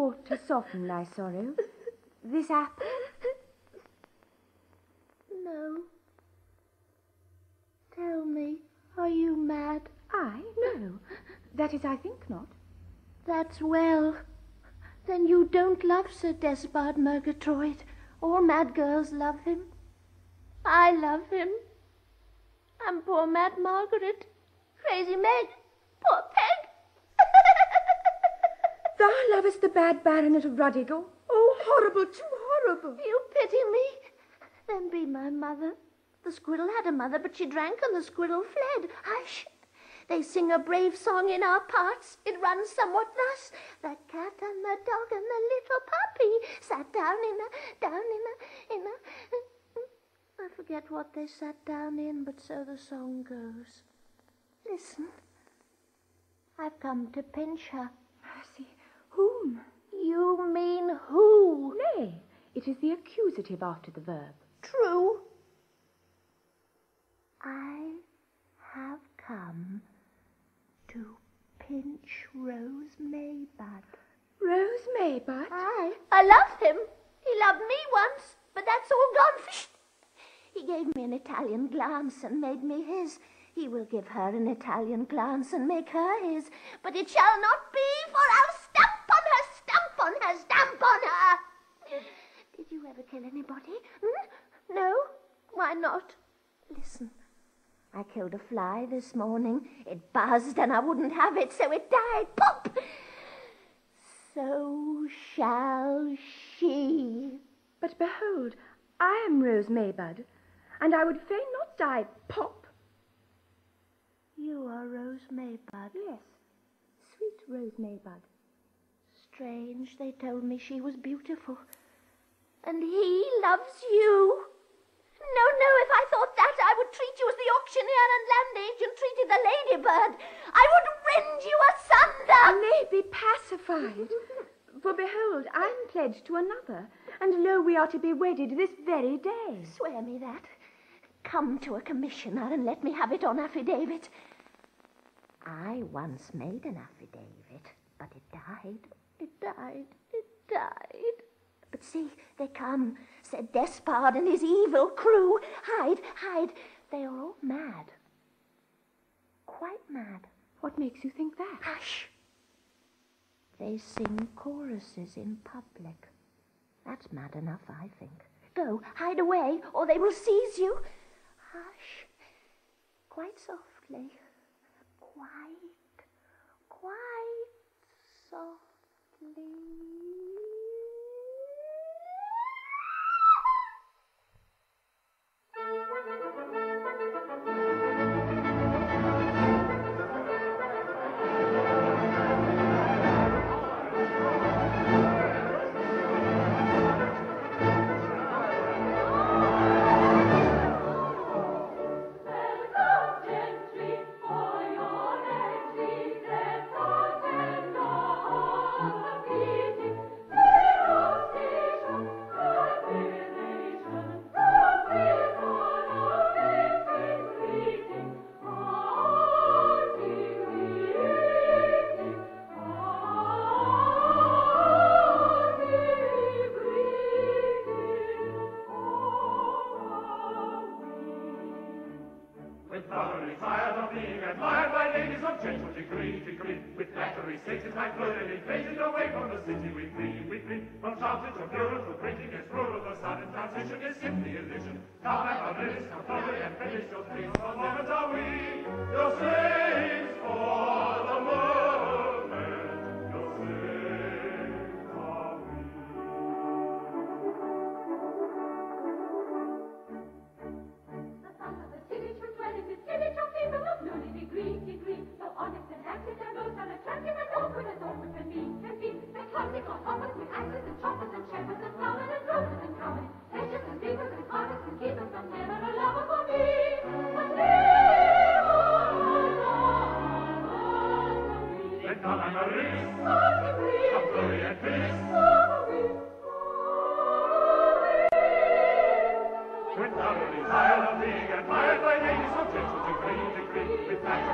[SPEAKER 6] aught to soften thy sorrow? This apple?
[SPEAKER 11] No. Tell me, are you mad?
[SPEAKER 6] I? No. That is, I think not.
[SPEAKER 11] That's well. Then you don't love Sir Ruderic Murgatroyd. All mad girls love him. I love him. And poor Mad Margaret. Crazy Meg. Poor Peg.
[SPEAKER 6] Thou lovest the bad Baronet of Ruddigore? Oh, horrible, too horrible.
[SPEAKER 11] You pity me? Then be my mother. The squirrel had a mother, but she drank and the squirrel fled. Hush! They sing a brave song in our parts. It runs somewhat thus. The cat and the dog and the little puppy sat down in a... I forget what they sat down in, but so the song goes. Listen. I've come to pinch her.
[SPEAKER 6] Mercy, whom?
[SPEAKER 11] You mean who?
[SPEAKER 6] Nay, it is the accusative after the verb.
[SPEAKER 11] True. I have come to pinch Rose Maybud.
[SPEAKER 6] Rose Maybud?
[SPEAKER 11] I love him. He loved me once, but that's all gone. He gave me an Italian glance and made me his. He will give her an Italian glance and make her his. But it shall not be, for I'll stamp on her, stamp on her, stamp on her. Did you ever kill anybody? No? Why not? Listen. I killed a fly this morning. It buzzed and I wouldn't have it, so it died. Pop! So shall she.
[SPEAKER 6] But behold, I am Rose Maybud, and I would fain not die. Pop!
[SPEAKER 11] You are Rose Maybud?
[SPEAKER 6] Yes, sweet Rose Maybud.
[SPEAKER 11] Strange, they told me she was beautiful. And he loves you. No, if I thought that, I would treat you as the auctioneer and land agent treated the ladybird. I would rend you asunder.
[SPEAKER 6] Nay, be pacified. For behold, I am pledged to another, and lo, we are to be wedded this very day.
[SPEAKER 11] Swear me that. Come to a commissioner and let me have it on affidavit. I once made an affidavit, but it died. It died. But see, they come, Sir Despard and his evil crew. Hide. They are all mad. Quite mad.
[SPEAKER 6] What makes you think that?
[SPEAKER 11] Hush. They sing choruses in public. That's mad enough, I think. Go, hide away, or they will seize you. Hush. Quite softly. Quite softly.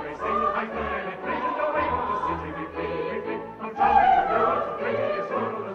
[SPEAKER 12] With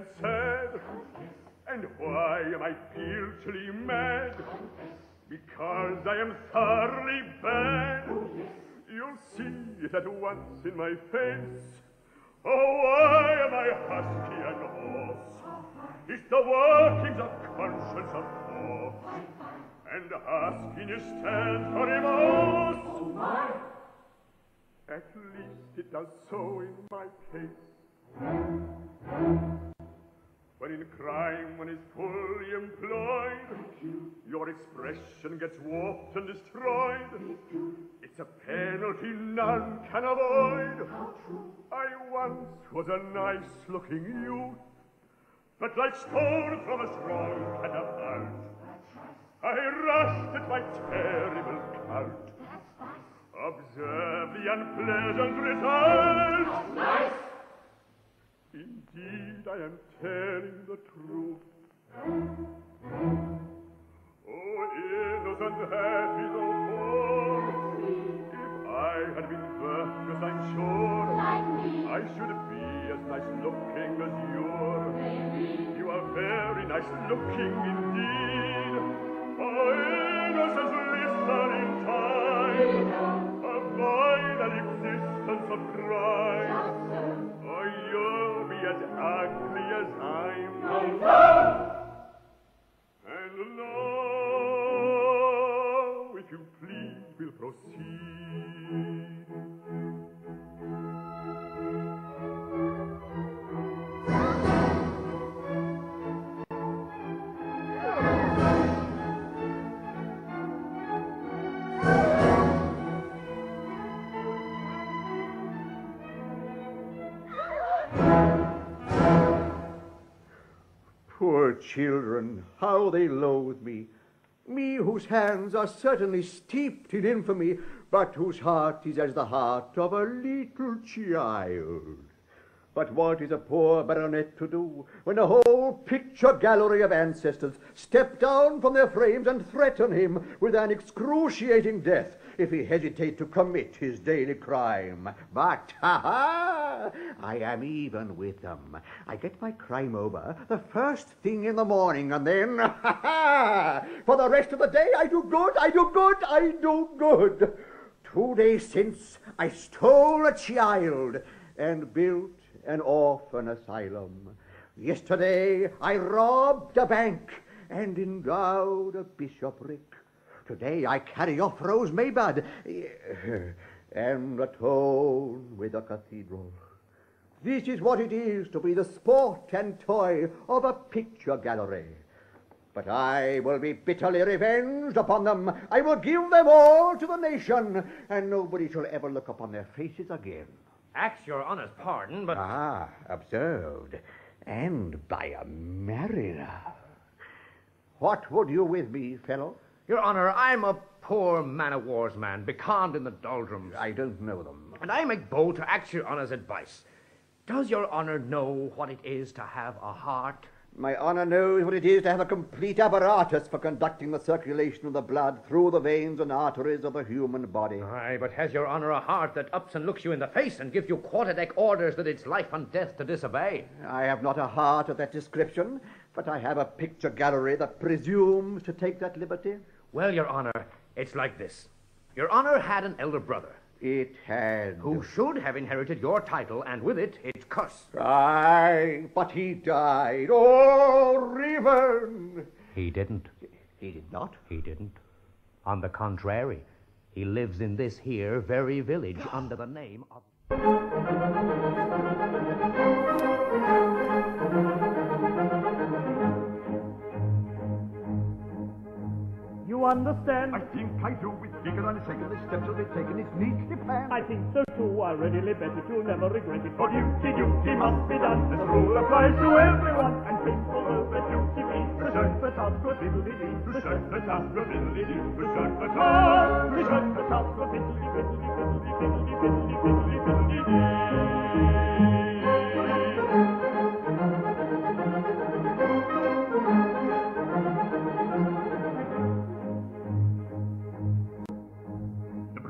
[SPEAKER 8] sad? And why am I guiltily mad? Because I am thoroughly bad. You'll see it at once in my face. Oh, why am I husky and hoarse? It's the workings of conscience of force. And huskiness stands for remorse. At least it does so in my case. When in crime one is fully employed, your expression gets warped and destroyed. It's a penalty none can avoid. I once was a nice-looking youth, but like stone from a strong catapult, I rushed at my terrible cult. Observe the unpleasant result. Nice! Indeed, I am telling the truth. Oh, innocent happy though born, if I had been virtuous, I'm sure I should be as nice-looking as you're. You are very nice-looking indeed. Oh, innocence, listen in time. Avoid an existence of crime. Or you'll be as ugly as I'm. And now, if you please, we'll proceed.
[SPEAKER 9] Poor children, how they loathe me. Me whose hands are certainly steeped in infamy, but whose heart is as the heart of a little child. But what is a poor baronet to do when a whole picture gallery of ancestors step down from their frames and threaten him with an excruciating death if he hesitate to commit his daily crime? But, ha-ha, I am even with them. I get my crime over the first thing in the morning, and then, ha-ha, for the rest of the day I do good, I do good, I do good. 2 days since, I stole a child and built an orphan asylum. Yesterday, I robbed a bank and endowed a bishopric. Today, I carry off Rose Maybud and atone with a cathedral. This is what it is to be the sport and toy of a picture gallery. But I will be bitterly revenged upon them. I will give them all to the nation, and nobody shall ever look upon their faces again.
[SPEAKER 10] Ask your honour's pardon, but...
[SPEAKER 9] Ah, observed. And by a mariner. What would you with me, fellow?
[SPEAKER 10] Your honour, I'm a poor man-of-war's man, becalmed in the doldrums.
[SPEAKER 9] I don't know them.
[SPEAKER 10] And I make bold to ask your honour's advice. Does your honour know what it is to have a heart?
[SPEAKER 9] My honour knows what it is to have a complete apparatus for conducting the circulation of the blood through the veins and arteries of the human body.
[SPEAKER 10] Aye, but has your honour a heart that ups and looks you in the face and gives you quarterdeck orders that it's life and death to disobey?
[SPEAKER 9] I have not a heart of that description, but I have a picture gallery that presumes to take that liberty.
[SPEAKER 10] Well, your honour, it's like this. Your honour had an elder brother.
[SPEAKER 9] It had.
[SPEAKER 10] Who should have inherited your title, and with it, its curse.
[SPEAKER 9] Aye, but he died. Oh, Rederring!
[SPEAKER 10] He didn't.
[SPEAKER 9] He did not?
[SPEAKER 10] He didn't. On the contrary, he lives in this here very village under the name of...
[SPEAKER 12] You understand?
[SPEAKER 13] I think I do. With figure on a second, the steps will be taken. It's neatly planned.
[SPEAKER 12] I think so too. I readily bet it. You'll never regret it.
[SPEAKER 13] For duty must be done. This rule applies to everyone. And faithful will the duty be. Return the task of fiddly-dee. Return the task of fiddly-dee. Return the task. Return the task of fiddly-fiddly-fiddly-fiddly-fiddly-fiddly-dee.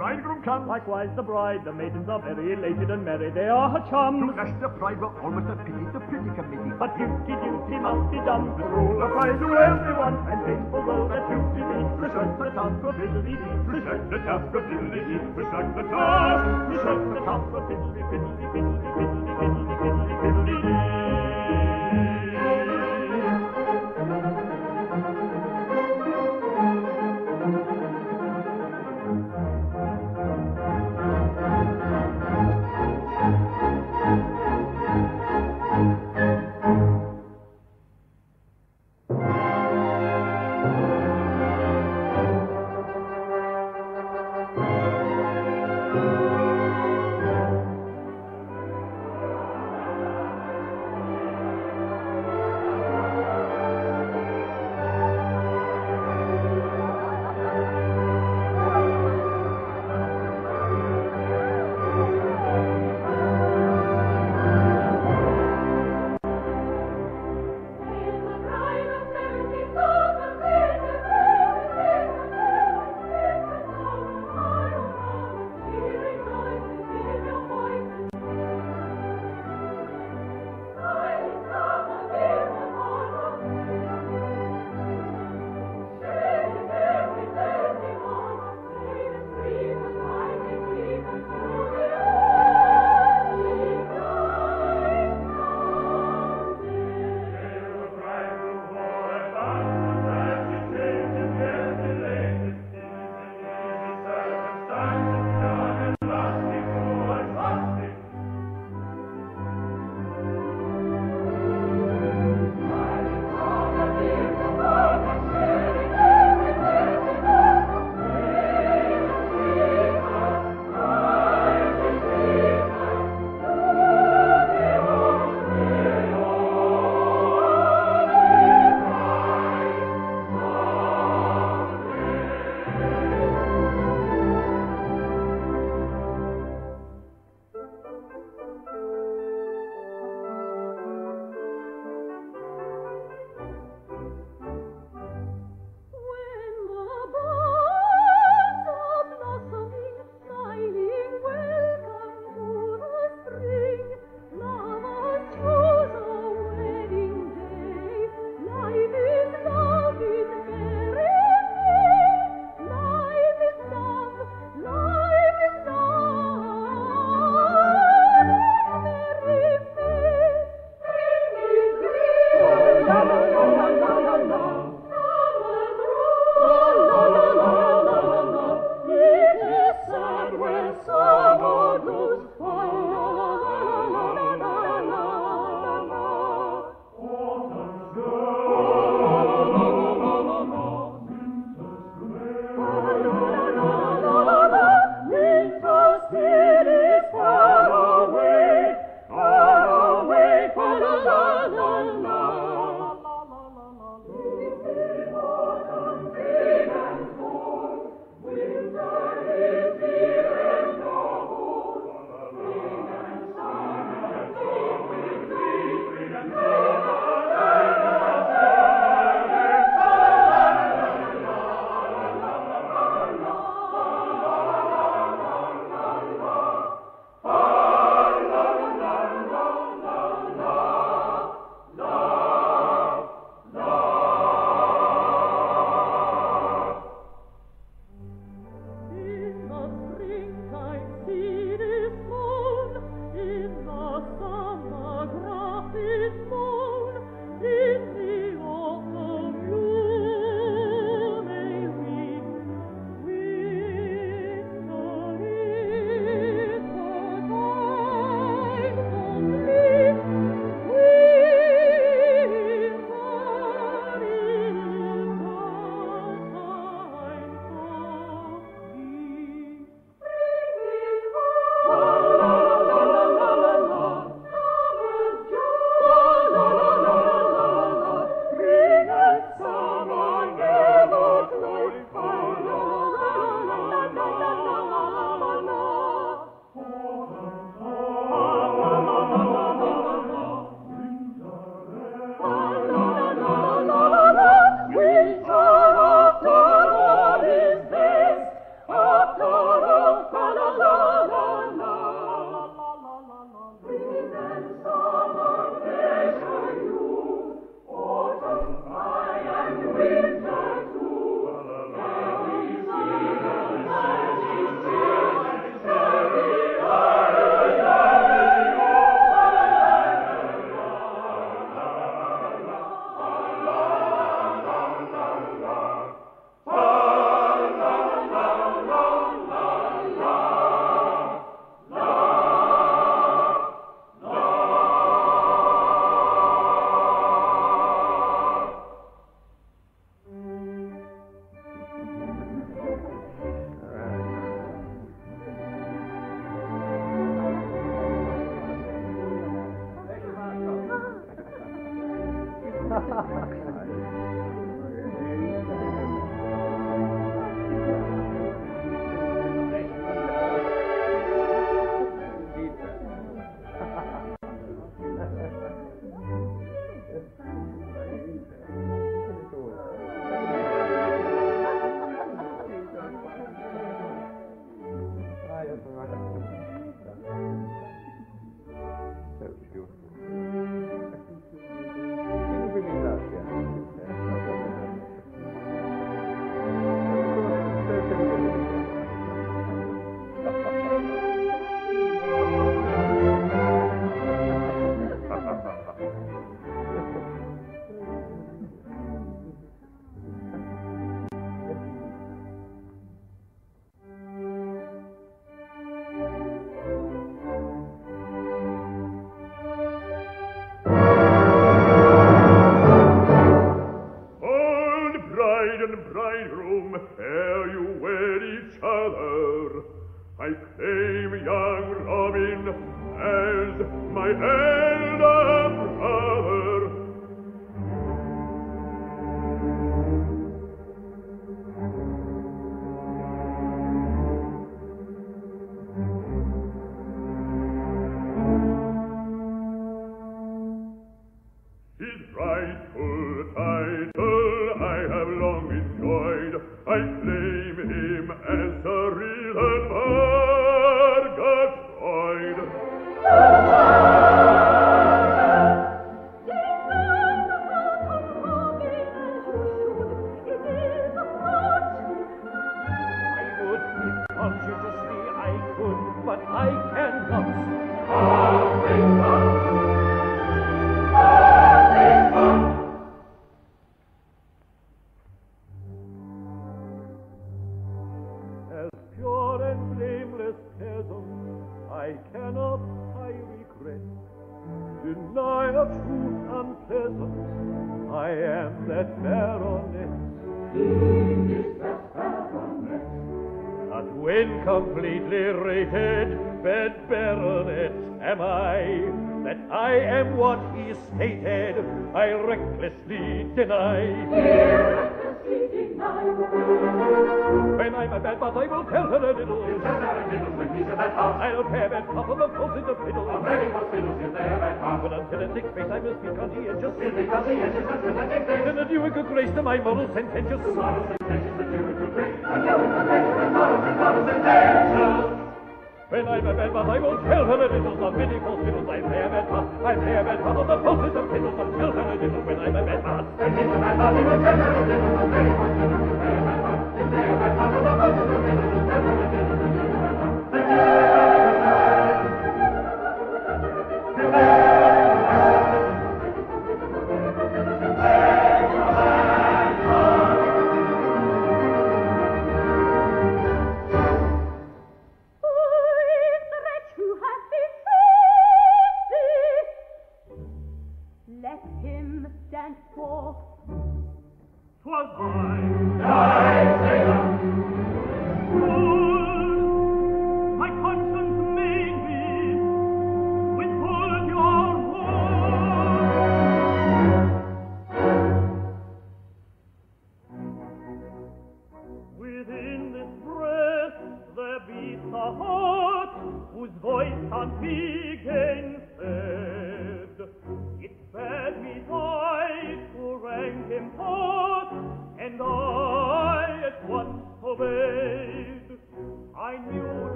[SPEAKER 13] bridegroom comes.
[SPEAKER 12] Likewise the bride, the maidens are very elated and merry, they are her chums.
[SPEAKER 13] To dash the pride were almost a pity, the pretty committee.
[SPEAKER 12] But duty must be done,
[SPEAKER 13] The rule applies to everyone, and painful though that duty be. Research the task of fiddly-dee, research the task of fiddly-dee, research the task, research the task of fiddly-fiddly-fiddly-fiddly-fiddly-fiddly-dee. Completely rated, bed baronet am I. That I am what he stated, I recklessly deny. When I'm a bad but I will tell her a little. I don't care that pop of the pulse in the fiddle. I'm ready for fiddles if they're bad pop. But until it takes place I must be conscientious. Then a new good grace to my moral sententious. When I'm a bad but I will tell her a little. Not many false fiddles, I play a bad part. I play a bad part of the pulses of fiddles. I'll tell her a little when I'm a bad part. When she's a bad part, I will tell her a little. Not many false fiddles, I play a bad part. I play a bad part of the pulses of fiddles. I'll tell her a little.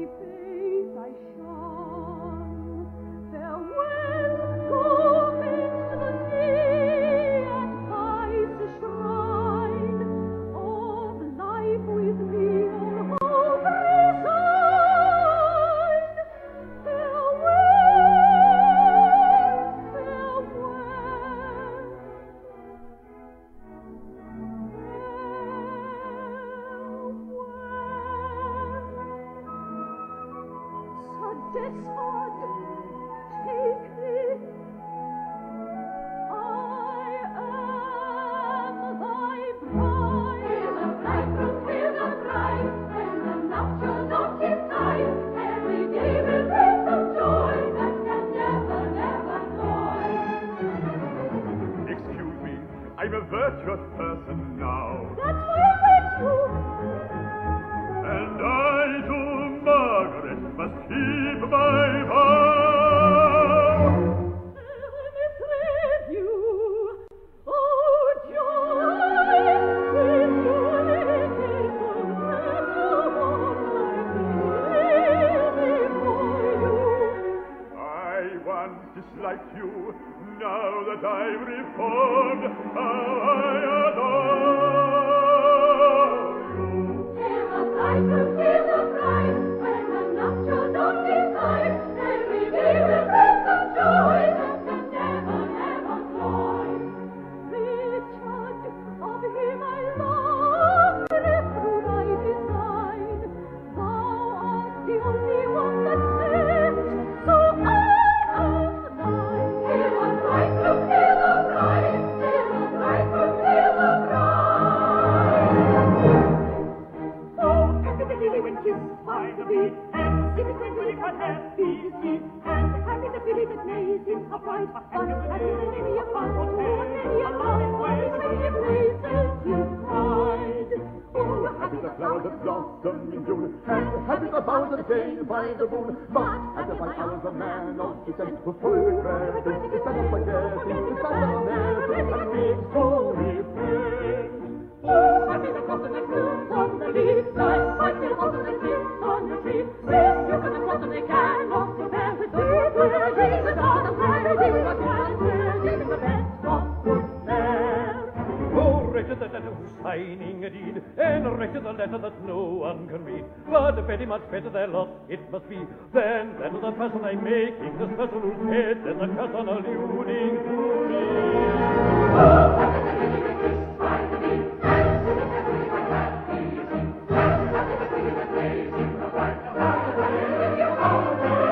[SPEAKER 5] Farewell, go,
[SPEAKER 8] virtuous person now.
[SPEAKER 5] That's why I wed you.
[SPEAKER 8] And I to Margaret must keep my vow.
[SPEAKER 5] I betrayed you. Oh, joy! If you make it
[SPEAKER 8] I once disliked you, now that I've reformed, how I adore you.
[SPEAKER 5] Till the night will feel the bride, when the nuptial dawn decides, every day will bring some joy that can never, never fly. Richard, of him I love, live through thy design. Thou art the only one that's left, so I am thine. Till the night will feel the bride, till the night will feel the bride.
[SPEAKER 12] Oh, happy the lily when kissed by the bee, and sing it when we can happy is he, and happy the lily that lays in a bright fun, and many a fun, oh, many a fun, many places you cried.
[SPEAKER 8] Oh, happy the flowers that blossom in June, and happy the boughs that day by the moon, but happy my hours a man of descent, who full regret, instead of forgetting, instead of measuring, and makes so repent.
[SPEAKER 5] Oh, happy the blossom that blooms on the leaf, like happy the blossom that sits on the tree. If you can the blossom they cannot compare with those worthies that are the worthies that can worthy the best of good fare.
[SPEAKER 13] Oh, wretched the letter who's signing a deed, and wretched the letter that no one can read. But very much better their lot it must be than that of the person I'm making, this person whose head is a cousin alluding to me.
[SPEAKER 5] Oh, happy the lily that kissed by the bee, and sing it every night happy is he, and happy the lily that lays in the bright, and happy the lily that you always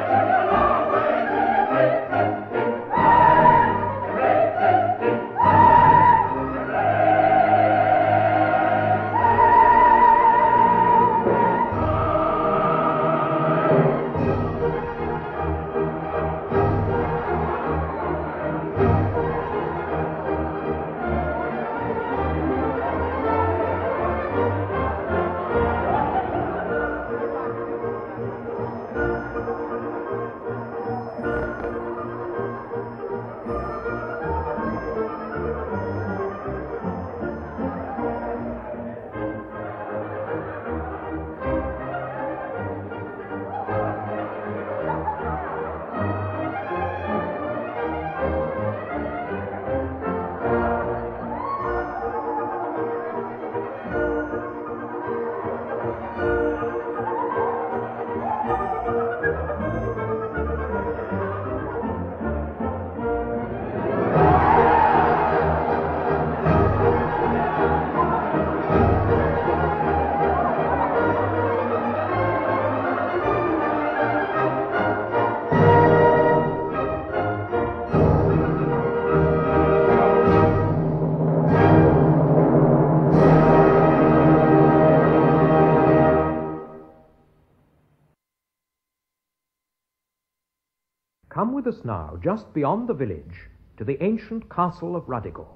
[SPEAKER 1] Come with us now, just beyond the village, to the ancient castle of Ruddigore.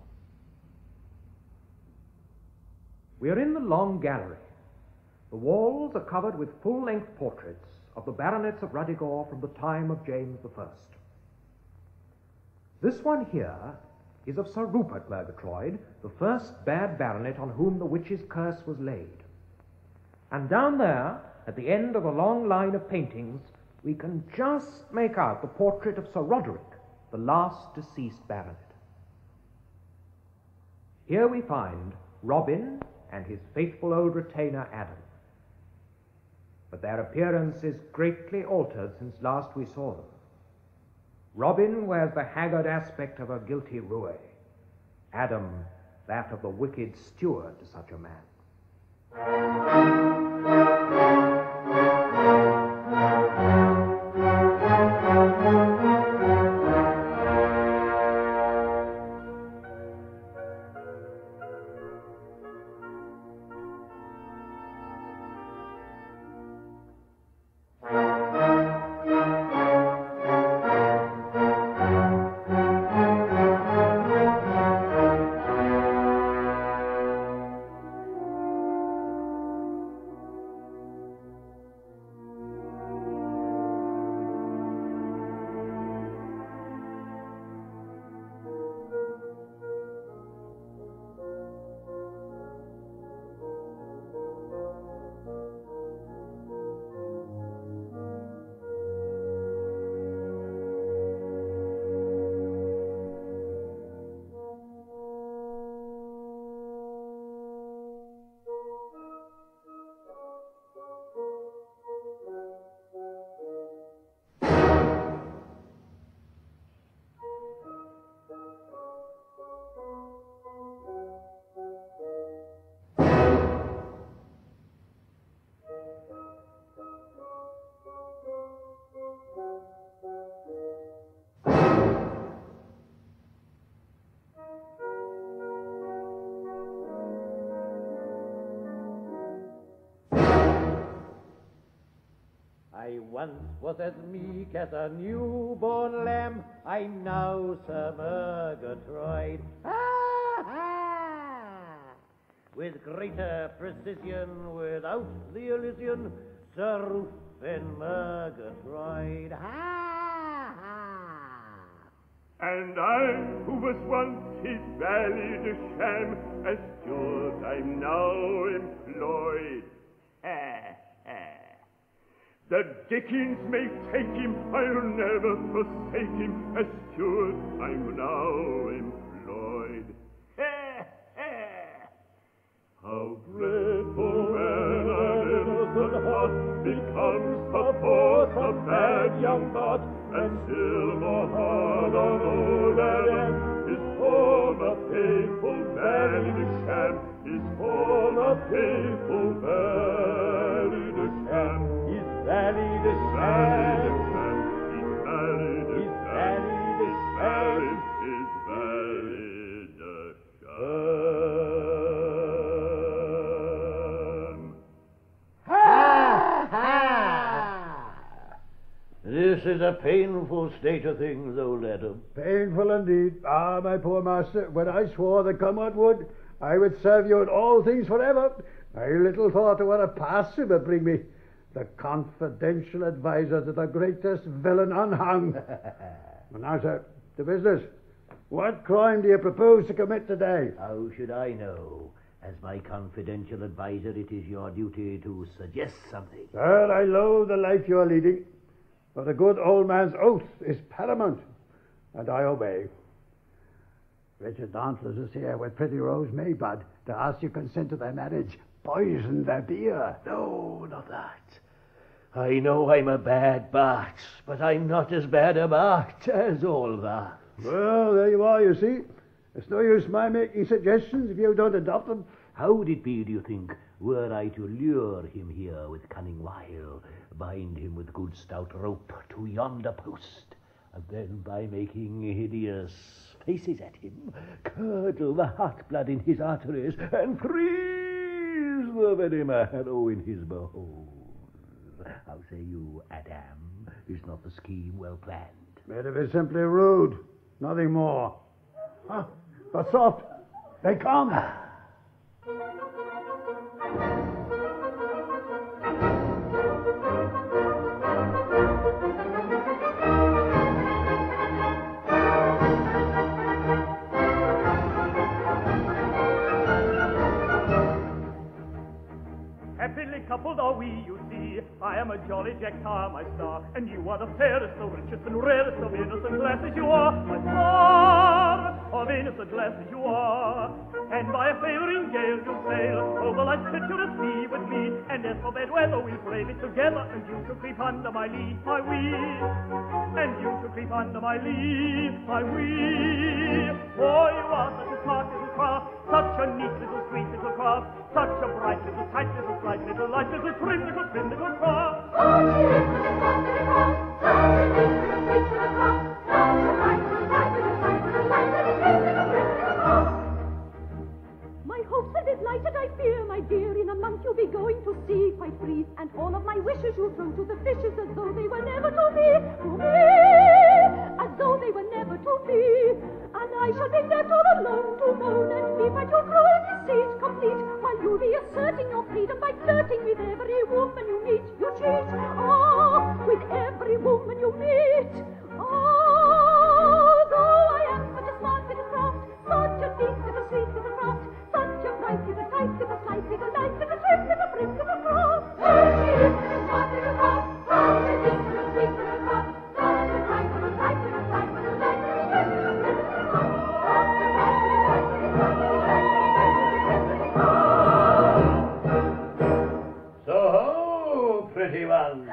[SPEAKER 1] We are in the long gallery. The walls are covered with full-length portraits of the Baronets of Ruddigore from the time of James I. This one here is of Sir Rupert Murgatroyd, the first bad baronet on whom the witch's curse was laid. And down there, at the end of a long line of paintings, we can just make out the portrait of Sir Roderic, the last deceased baronet. Here we find Robin and his faithful old retainer Adam. But their appearance is greatly altered since last we saw them. Robin wears the haggard aspect of a guilty roue, Adam that of the wicked steward to such a man.
[SPEAKER 7] once was as meek as a newborn lamb, I'm now Sir Murgatroyd. Ha ha! With greater precision, without the elision, Sir Rupert Murgatroyd. Ha ha!
[SPEAKER 8] And I, who was once his valet de sham, as steward I'm now employed. The Dickens may take him, I'll never forsake him, as steward I'm now employed. How dreadful when an innocent heart becomes perforce a bad young bot, and silver hard on old Adam is former faithful valet de sham, is former faithful valet de sham.
[SPEAKER 7] Valet de sham,
[SPEAKER 8] His valet de sham,
[SPEAKER 7] his valet de sham,
[SPEAKER 8] his valet de sham.
[SPEAKER 7] Ha ha! This is a painful state of things, old Adam.
[SPEAKER 9] Painful indeed. Ah, my poor master, when I swore that come what would, I would serve you in all things forever, I little thought of what a pass it would bring me. The confidential advisor to the greatest villain unhung. Well, now, sir, to business. What crime do you propose to commit today?
[SPEAKER 10] How should I know? As my confidential advisor, it is your duty to suggest something.
[SPEAKER 9] Sir, I loathe the life you are leading, but a good old man's oath is paramount, and I obey. Richard Dauntless is here with pretty Rose Maybud to ask your consent to their marriage. Poison their beer.
[SPEAKER 10] No, not that. I know I'm a bad bat, but I'm not as bad a bat as all that.
[SPEAKER 9] Well, there you are, you see. It's no use my making suggestions if you don't adopt them.
[SPEAKER 10] How would it be, do you think, were I to lure him here with cunning wile, bind him with good stout rope to yonder post, and then by making hideous faces at him, curdle the heart blood in his arteries, and freeze the very marrow in his bones? How say you, Adam? Is not the scheme well planned?
[SPEAKER 9] Better be simply rude, nothing more. Huh? But soft, they come.
[SPEAKER 13] Happily coupled are we, you see. I am a jolly Jack Tar, my star, and you are the fairest, the richest and rarest of innocent lasses you are, my star, of innocent lasses you are. And by a favouring gale you'll sail over life's treacherous sea with me, and as for bad weather we'll brave it together, and you shall creep under my lee, my wee, and you shall creep under my lee, my wee. For you are such a smart little craft, such a neat little sweet little craft, such a bright little tight little bright little light little trim little craft.
[SPEAKER 12] Oh, she is such a smart little craft, such a neat little sweet little craft, such a bright little tight little tight little light little trim little craft.
[SPEAKER 5] My hopes are delighted, I fear, my dear. In a month you'll be going to sea quite free, and all of my wishes you'll throw to the fishes as though they were never to me, as though they were never to me. And I shall be left all alone to moan and weep at your cruel deceit complete, while you'll be asserting your freedom by flirting with every woman you meet. You cheat, with every woman you meet. Though I am such a smart little craft, such a neat little sweet little craft, such a bright little tight little slight little light little trim little prim little craft.
[SPEAKER 12] Oh, she is such a smart little craft, such a neat little sweet little craft, such a bright little tight little slight little light little trim little prim little craft.
[SPEAKER 7] So, pretty one.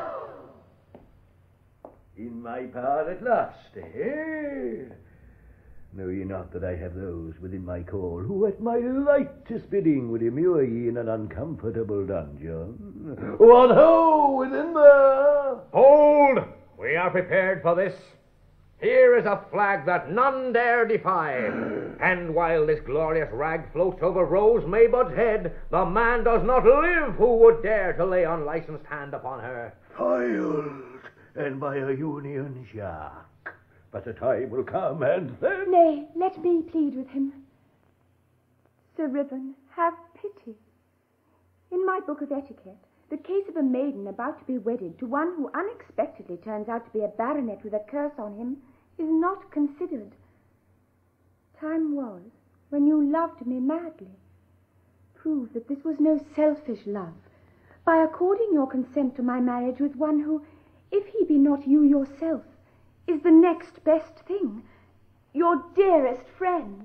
[SPEAKER 7] In my power at last, eh? Know ye not that I have those within my call who at my lightest bidding would immure ye in an uncomfortable dungeon? What ho, within there?
[SPEAKER 10] Hold! We are prepared for this. Here is a flag that none dare defy, and while this glorious rag floats over Rose Maybud's head, the man does not live who would dare to lay unlicensed hand upon her.
[SPEAKER 7] foiled, and by a Union Jack. But the time will come, and then...
[SPEAKER 6] Nay, let me plead with him. Sir Ribbon, have pity. In my book of etiquette, the case of a maiden about to be wedded to one who unexpectedly turns out to be a baronet with a curse on him is not considered. Time was when you loved me madly. Prove that this was no selfish love by according your consent to my marriage with one who, if he be not you yourself, is the next best thing, your dearest friend.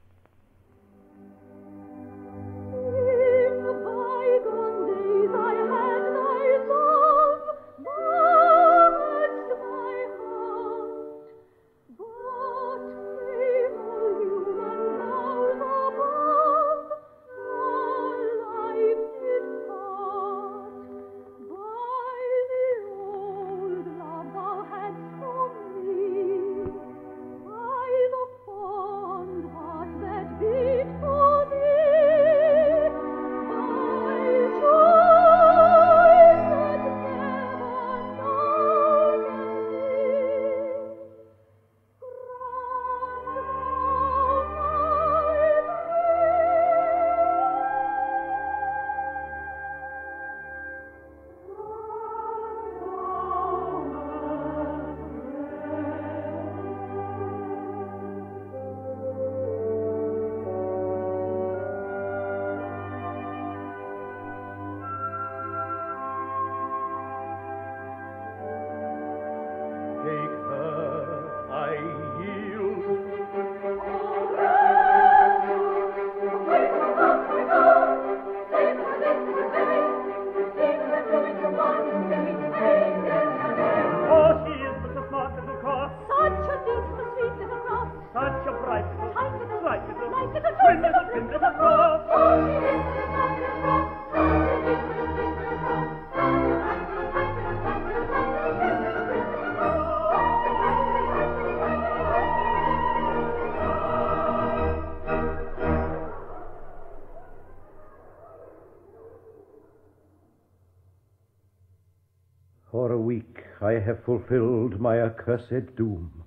[SPEAKER 7] For a week I have fulfilled my accursed doom.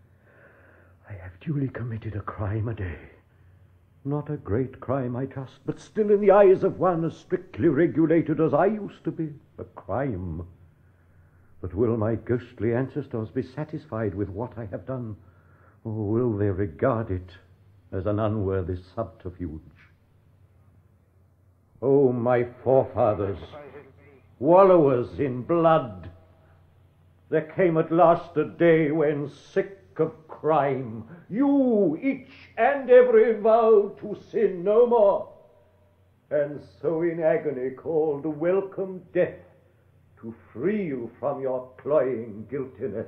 [SPEAKER 7] I have duly committed a crime a day. Not a great crime, I trust, but still in the eyes of one as strictly regulated as I used to be, a crime. But will my ghostly ancestors be satisfied with what I have done, or will they regard it as an unworthy subterfuge? Oh, my forefathers, wallowers in blood, there came at last a day when, sick of crime, you each and every vowed to sin no more, and so in agony called welcome death to free you from your cloying guiltiness.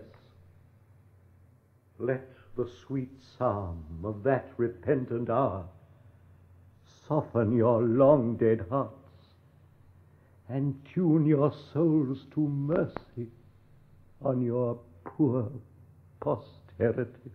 [SPEAKER 7] Let the sweet psalm of that repentant hour soften your long dead hearts and tune your souls to mercy on your poor posterity.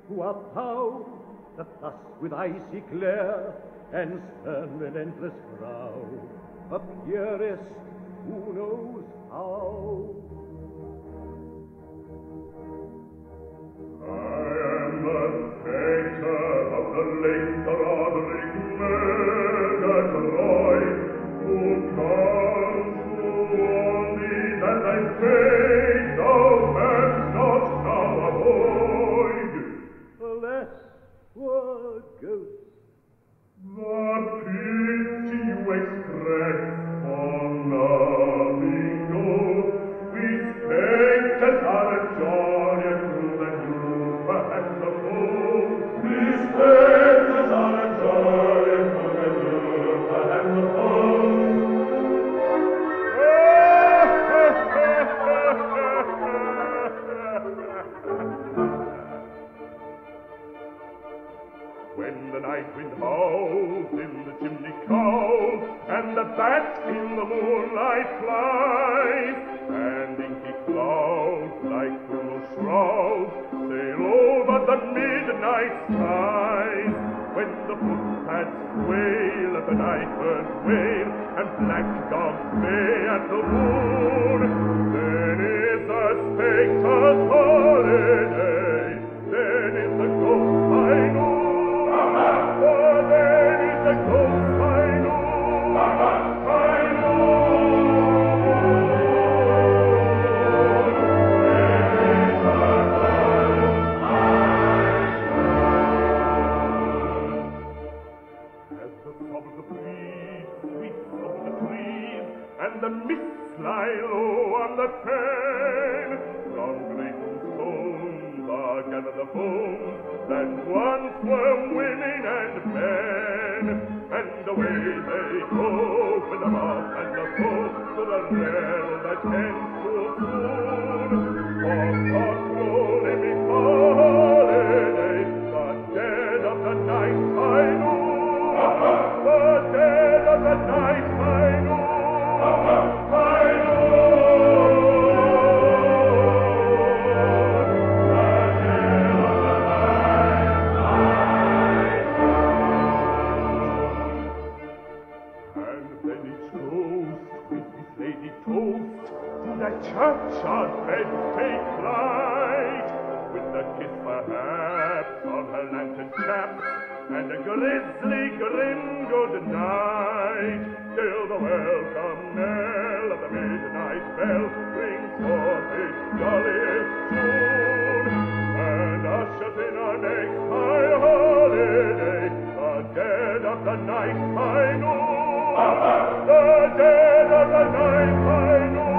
[SPEAKER 7] who are proud, that thus with icy glare and stern relentless brow appearest, who knows how?
[SPEAKER 8] I am the spectre of the late Sir Roderic Murgatroyd, who comes to warn thee that thy fate thou canst not now avoid.
[SPEAKER 7] Alas, poor ghost,
[SPEAKER 8] the pity you express for nothing goes. We spectres are a joyous through the news, perhaps the fool. We spectres are a joyous through the news, perhaps the fool. When the night wind howls in the chimney cowls, and the bat in the moonlight flies, and inky clouds like cruel shrouds sail over the midnight skies, when the footpads wail at the night bird's wail, and black dogs bay at the moon, then is the spectre's holiday, then is the ghost I know. For then is the ghost I know. I know. As the sob of the breeze sweeps over the trees, and the mists lie low on the fen, round great stones are gathered the bones that once were women and men, and away they go with the mob and the foe to the rail that ends too soon. For God knows me holiday, the dead of the night I know. The dead of the night I know. I know. Church our beds take flight, with a kiss perhaps on her lantern chaps, and a grisly grim good night, till the welcome knell of the midnight bell rings forth its jolliest tune, and ushers in our next high holiday, the dead of the night I know. The dead of the night I know.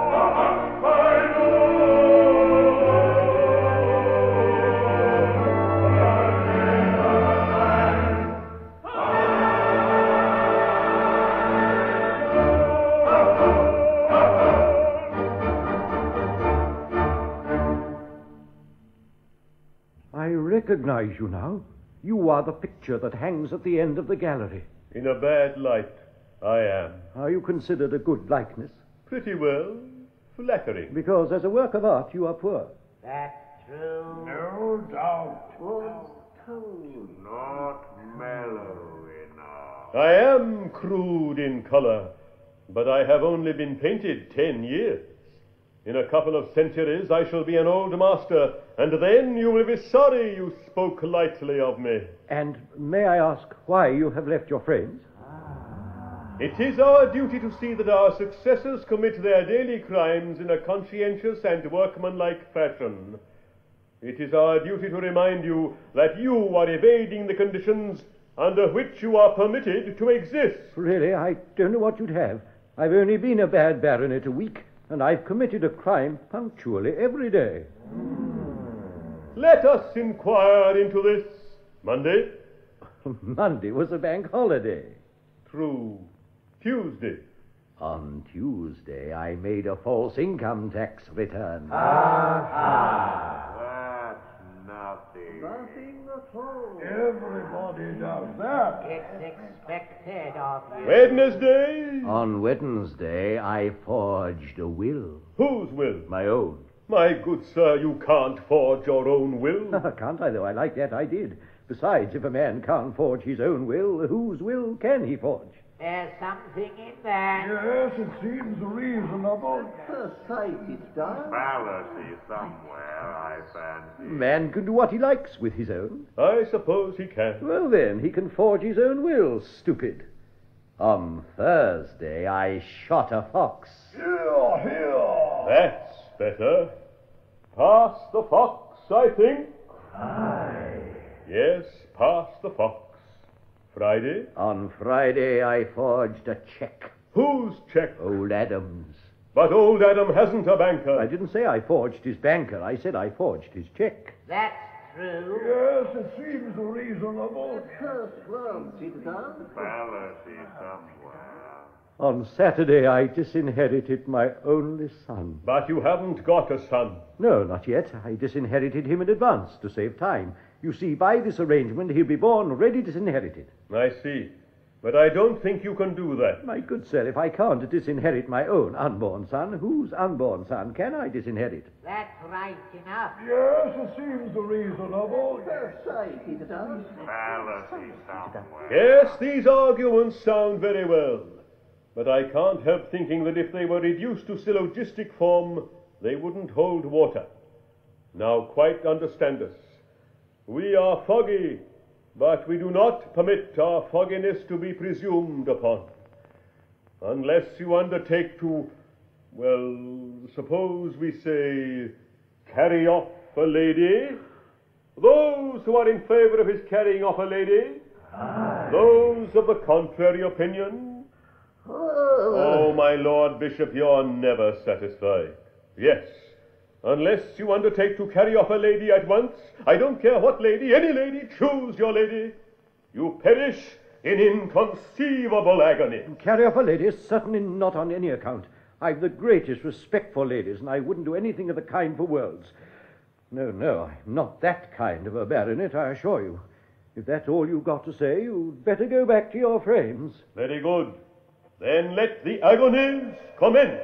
[SPEAKER 7] I recognize you now. You are the picture that hangs at the end of the gallery.
[SPEAKER 8] In a bad light, I am.
[SPEAKER 7] Are you considered a good likeness?
[SPEAKER 8] Pretty well. Flattering.
[SPEAKER 7] Because as a work of art, you are poor.
[SPEAKER 14] That's true.
[SPEAKER 9] No doubt.
[SPEAKER 14] Not mellow enough.
[SPEAKER 8] I am crude in color, but I have only been painted 10 years. In a couple of centuries I shall be an old master, and then you will be sorry you spoke lightly of me.
[SPEAKER 7] And may I ask why you have left your friends?
[SPEAKER 8] It is our duty to see that our successors commit their daily crimes in a conscientious and workmanlike fashion. It is our duty to remind you that you are evading the conditions under which you are permitted to exist.
[SPEAKER 7] Really, I don't know what you'd have. I've only been a bad baronet a week, and I've committed a crime punctually every day.
[SPEAKER 8] Let us inquire into this. Monday?
[SPEAKER 7] Monday was a bank holiday.
[SPEAKER 8] True. Tuesday?
[SPEAKER 10] On Tuesday, I made a false income tax return.
[SPEAKER 14] That's nothing.
[SPEAKER 9] Nothing at all. Everybody does that.
[SPEAKER 14] It's expected of you.
[SPEAKER 8] Wednesday?
[SPEAKER 10] On Wednesday, I forged a will.
[SPEAKER 8] Whose will?
[SPEAKER 10] My own.
[SPEAKER 13] My good sir, you can't forge your own will.
[SPEAKER 7] Can't I, though? I like that. I did. Besides, if a man can't forge his own will, whose will can he forge?
[SPEAKER 14] There's something in that.
[SPEAKER 9] Yes, it seems reasonable.
[SPEAKER 14] Fallacy somewhere, I fancy.
[SPEAKER 7] Man can do what he likes with his own.
[SPEAKER 13] I suppose he can.
[SPEAKER 7] Well, then, he can forge his own will, stupid. On Thursday, I shot a fox.
[SPEAKER 9] Here, here.
[SPEAKER 13] That's better. Pass the fox, I think.
[SPEAKER 7] Aye.
[SPEAKER 13] Yes, pass the fox. Friday?
[SPEAKER 7] On Friday, I forged a check.
[SPEAKER 13] Whose check?
[SPEAKER 7] Old Adam's.
[SPEAKER 13] But old Adam hasn't a banker.
[SPEAKER 7] I didn't say I forged his banker. I said I forged his check.
[SPEAKER 14] That's true.
[SPEAKER 9] Yes, it seems reasonable.
[SPEAKER 14] Fallacy somewhere.
[SPEAKER 7] On Saturday, I disinherited my only son.
[SPEAKER 13] But you haven't got a son.
[SPEAKER 7] No, not yet. I disinherited him in advance to save time. You see, by this arrangement, he'll be born ready disinherited.
[SPEAKER 13] I see. But I don't think you can do that.
[SPEAKER 7] My good sir, if I can't disinherit my own unborn son, whose unborn son can I disinherit?
[SPEAKER 14] That's right enough.
[SPEAKER 9] Yes, it seems reasonable.
[SPEAKER 14] Fallacy somewhere.
[SPEAKER 13] Yes, these arguments sound very well. But I can't help thinking that if they were reduced to syllogistic form, they wouldn't hold water. Now, quite understand us. We are foggy, but we do not permit our fogginess to be presumed upon. Unless you undertake to, well, suppose we say, carry off a lady. Those who are in favor of his carrying off a lady. Aye. Those of the contrary opinion. Oh, my Lord Bishop, you're never satisfied. Yes. Unless you undertake to carry off a lady at once, I don't care what lady, any lady, choose your lady, you perish in inconceivable agony.
[SPEAKER 7] Carry off a lady is certainly not on any account. I've the greatest respect for ladies, and I wouldn't do anything of the kind for worlds. No, I'm not that kind of a baronet, I assure you. If that's all you've got to say, you'd better go back to your frames.
[SPEAKER 13] Very good. Then let the agonies commence.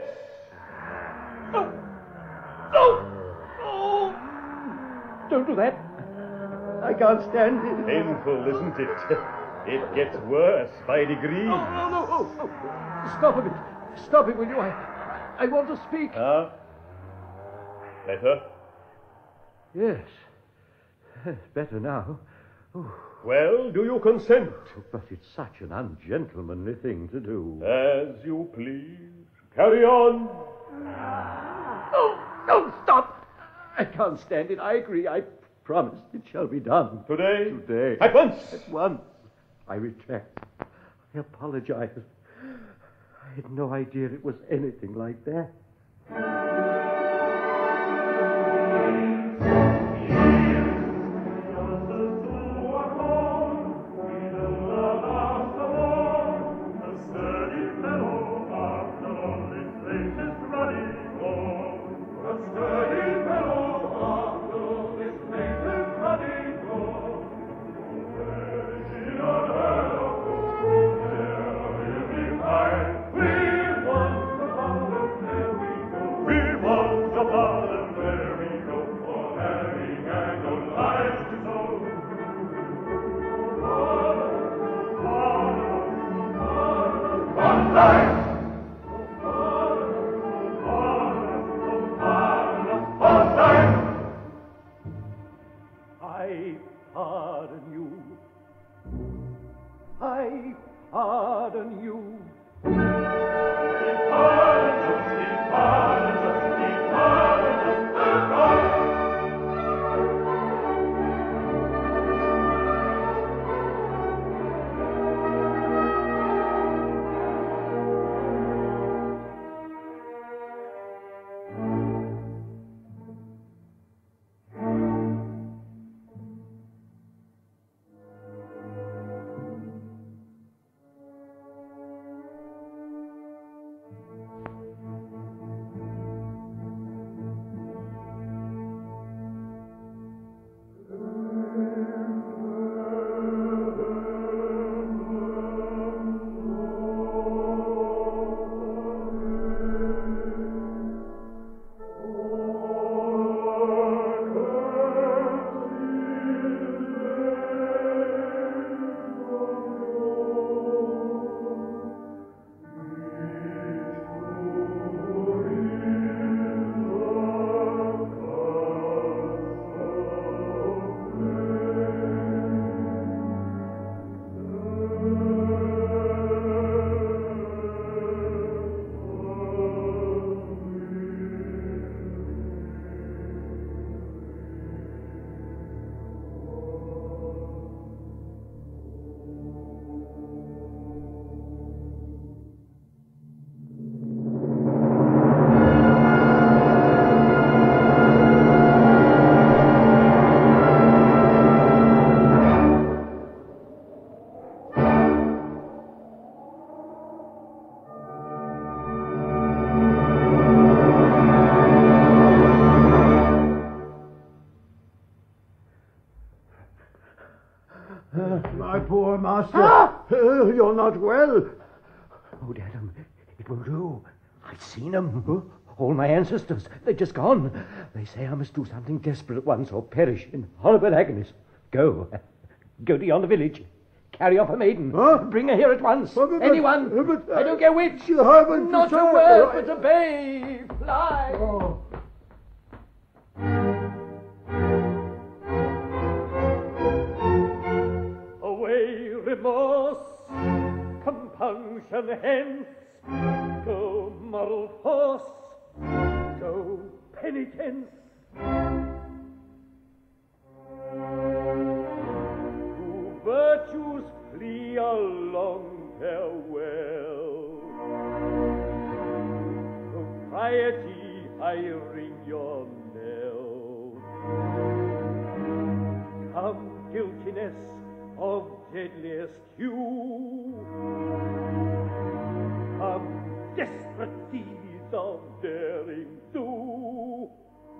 [SPEAKER 7] Don't do that. I can't stand it.
[SPEAKER 13] Painful, isn't it? It gets worse by degrees.
[SPEAKER 7] No. Stop a bit. Stop it, will you? I want to speak.
[SPEAKER 13] Better?
[SPEAKER 7] Yes. Better now. Oh.
[SPEAKER 13] Well, do you consent?
[SPEAKER 7] But it's such an ungentlemanly thing to do.
[SPEAKER 13] As you please. Carry on.
[SPEAKER 7] No, stop. I can't stand it. I agree. I promise it shall be done.
[SPEAKER 13] Today?
[SPEAKER 7] Today.
[SPEAKER 13] At once?
[SPEAKER 7] At once. I retract. I apologize. I had no idea it was anything like that.
[SPEAKER 9] My poor master. You're not well.
[SPEAKER 7] Oh, Adam, it won't do. I've seen them. All my ancestors. They're just gone. They say I must do something desperate at once or perish in horrible agonies. Go. Go to yonder village. Carry off a maiden. Bring her here at once. Anyone. I don't care which. Not a word but obey. Fly.
[SPEAKER 13] Away, remorse, compunction hence. Go, moral force. Go, penitence. To virtue's plea a long farewell. Propriety, I ring your knell. Come, guiltiness of deadliest hue. Come, desperate deeds of daring do.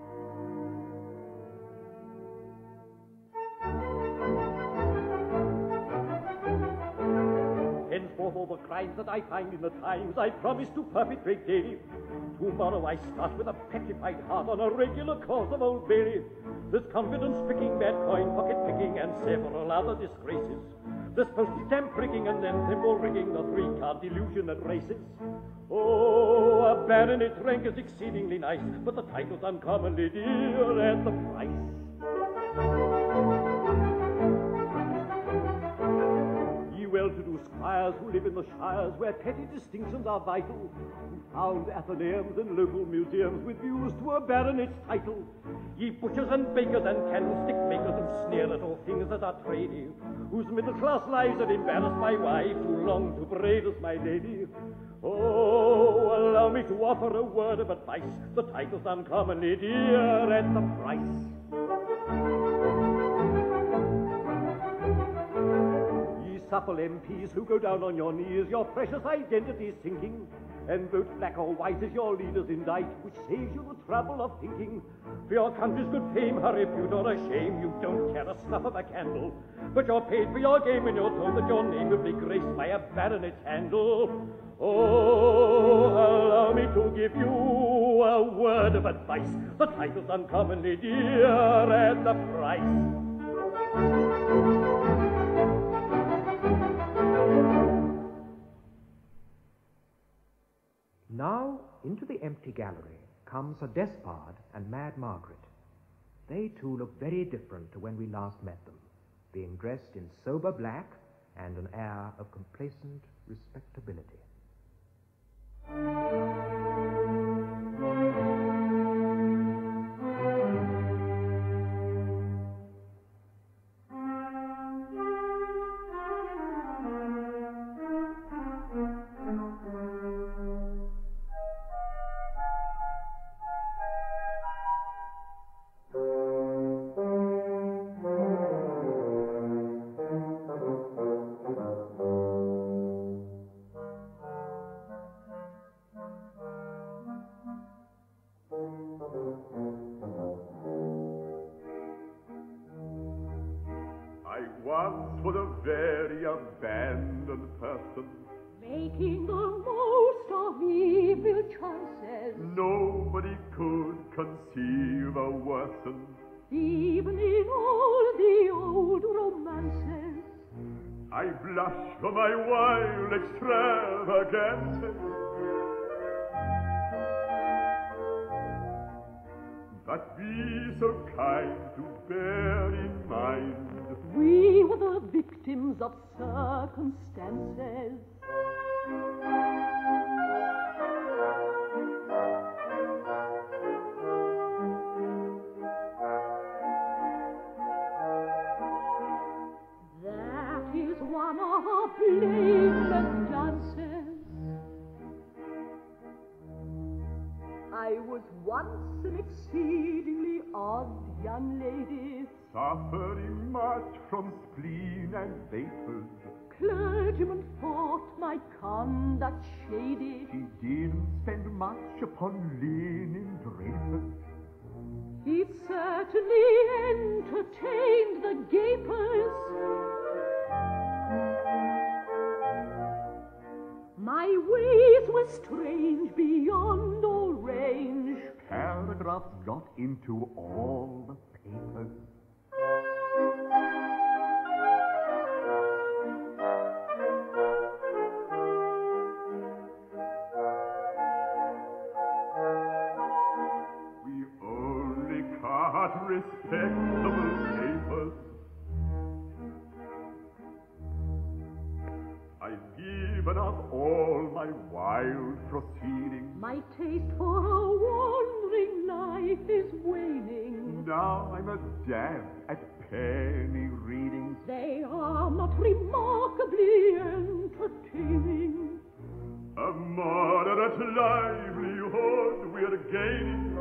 [SPEAKER 13] Henceforth all the crimes that I find in the Times I promise to perpetrate daily. Tomorrow I start with a petrified heart on a regular course of Old Bailey. There's confidence-picking, bad coin, pocket-picking, and several other disgraces. There's postage-stamp pricking and then thimble rigging, the three-card delusion that races. Oh, a baronet rank is exceedingly nice, but the title's uncommonly dear at the price. Well-to-do squires who live in the shires where petty distinctions are vital, who found athenaeums and local museums with views to a baronet's title. Ye butchers and bakers and candlestick makers who sneer at all things that are trady, whose middle-class lives are embarrassed my wife, too long to braid as my lady. Oh, allow me to offer a word of advice. The title's uncommonly dear at the price. Supple MPs who go down on your knees, your precious identity's sinking, and vote black or white as your leaders indict, which saves you the trouble of thinking. For your country's good fame, a repute or a shame, you don't care a snuff of a candle, but you're paid for your game when you're told that your name will be graced by a baronet's handle. Oh, allow me to give you a word of advice. The title's uncommonly dear at the price.
[SPEAKER 1] Now, into the empty gallery comes a despard and Mad Margaret. They too look very different to when we last met them, being dressed in sober black and an air of complacent respectability.
[SPEAKER 8] Once was a very abandoned person,
[SPEAKER 5] making the most of evil chances.
[SPEAKER 8] Nobody could conceive a worsen,
[SPEAKER 5] even in all the old romances.
[SPEAKER 8] I blush for my wild extravagances, but be so kind to bear in mind
[SPEAKER 5] we were the victims of circumstances. That is one of our blameless dances. I was once an exceedingly odd young lady,
[SPEAKER 8] suffering much from spleen and vapors.
[SPEAKER 5] Clergymen thought my conduct shady.
[SPEAKER 8] He didn't spend much upon linen drapers.
[SPEAKER 5] He'd certainly entertained the gapers. strange beyond all range.
[SPEAKER 8] Paragraphs got into all the papers. We only cut respectable papers. I've given up all my wild proceedings.
[SPEAKER 5] My taste for a wandering life is waning.
[SPEAKER 8] Now I'm a dab at penny readings.
[SPEAKER 5] They are not remarkably entertaining.
[SPEAKER 8] A moderate livelihood we're gaining.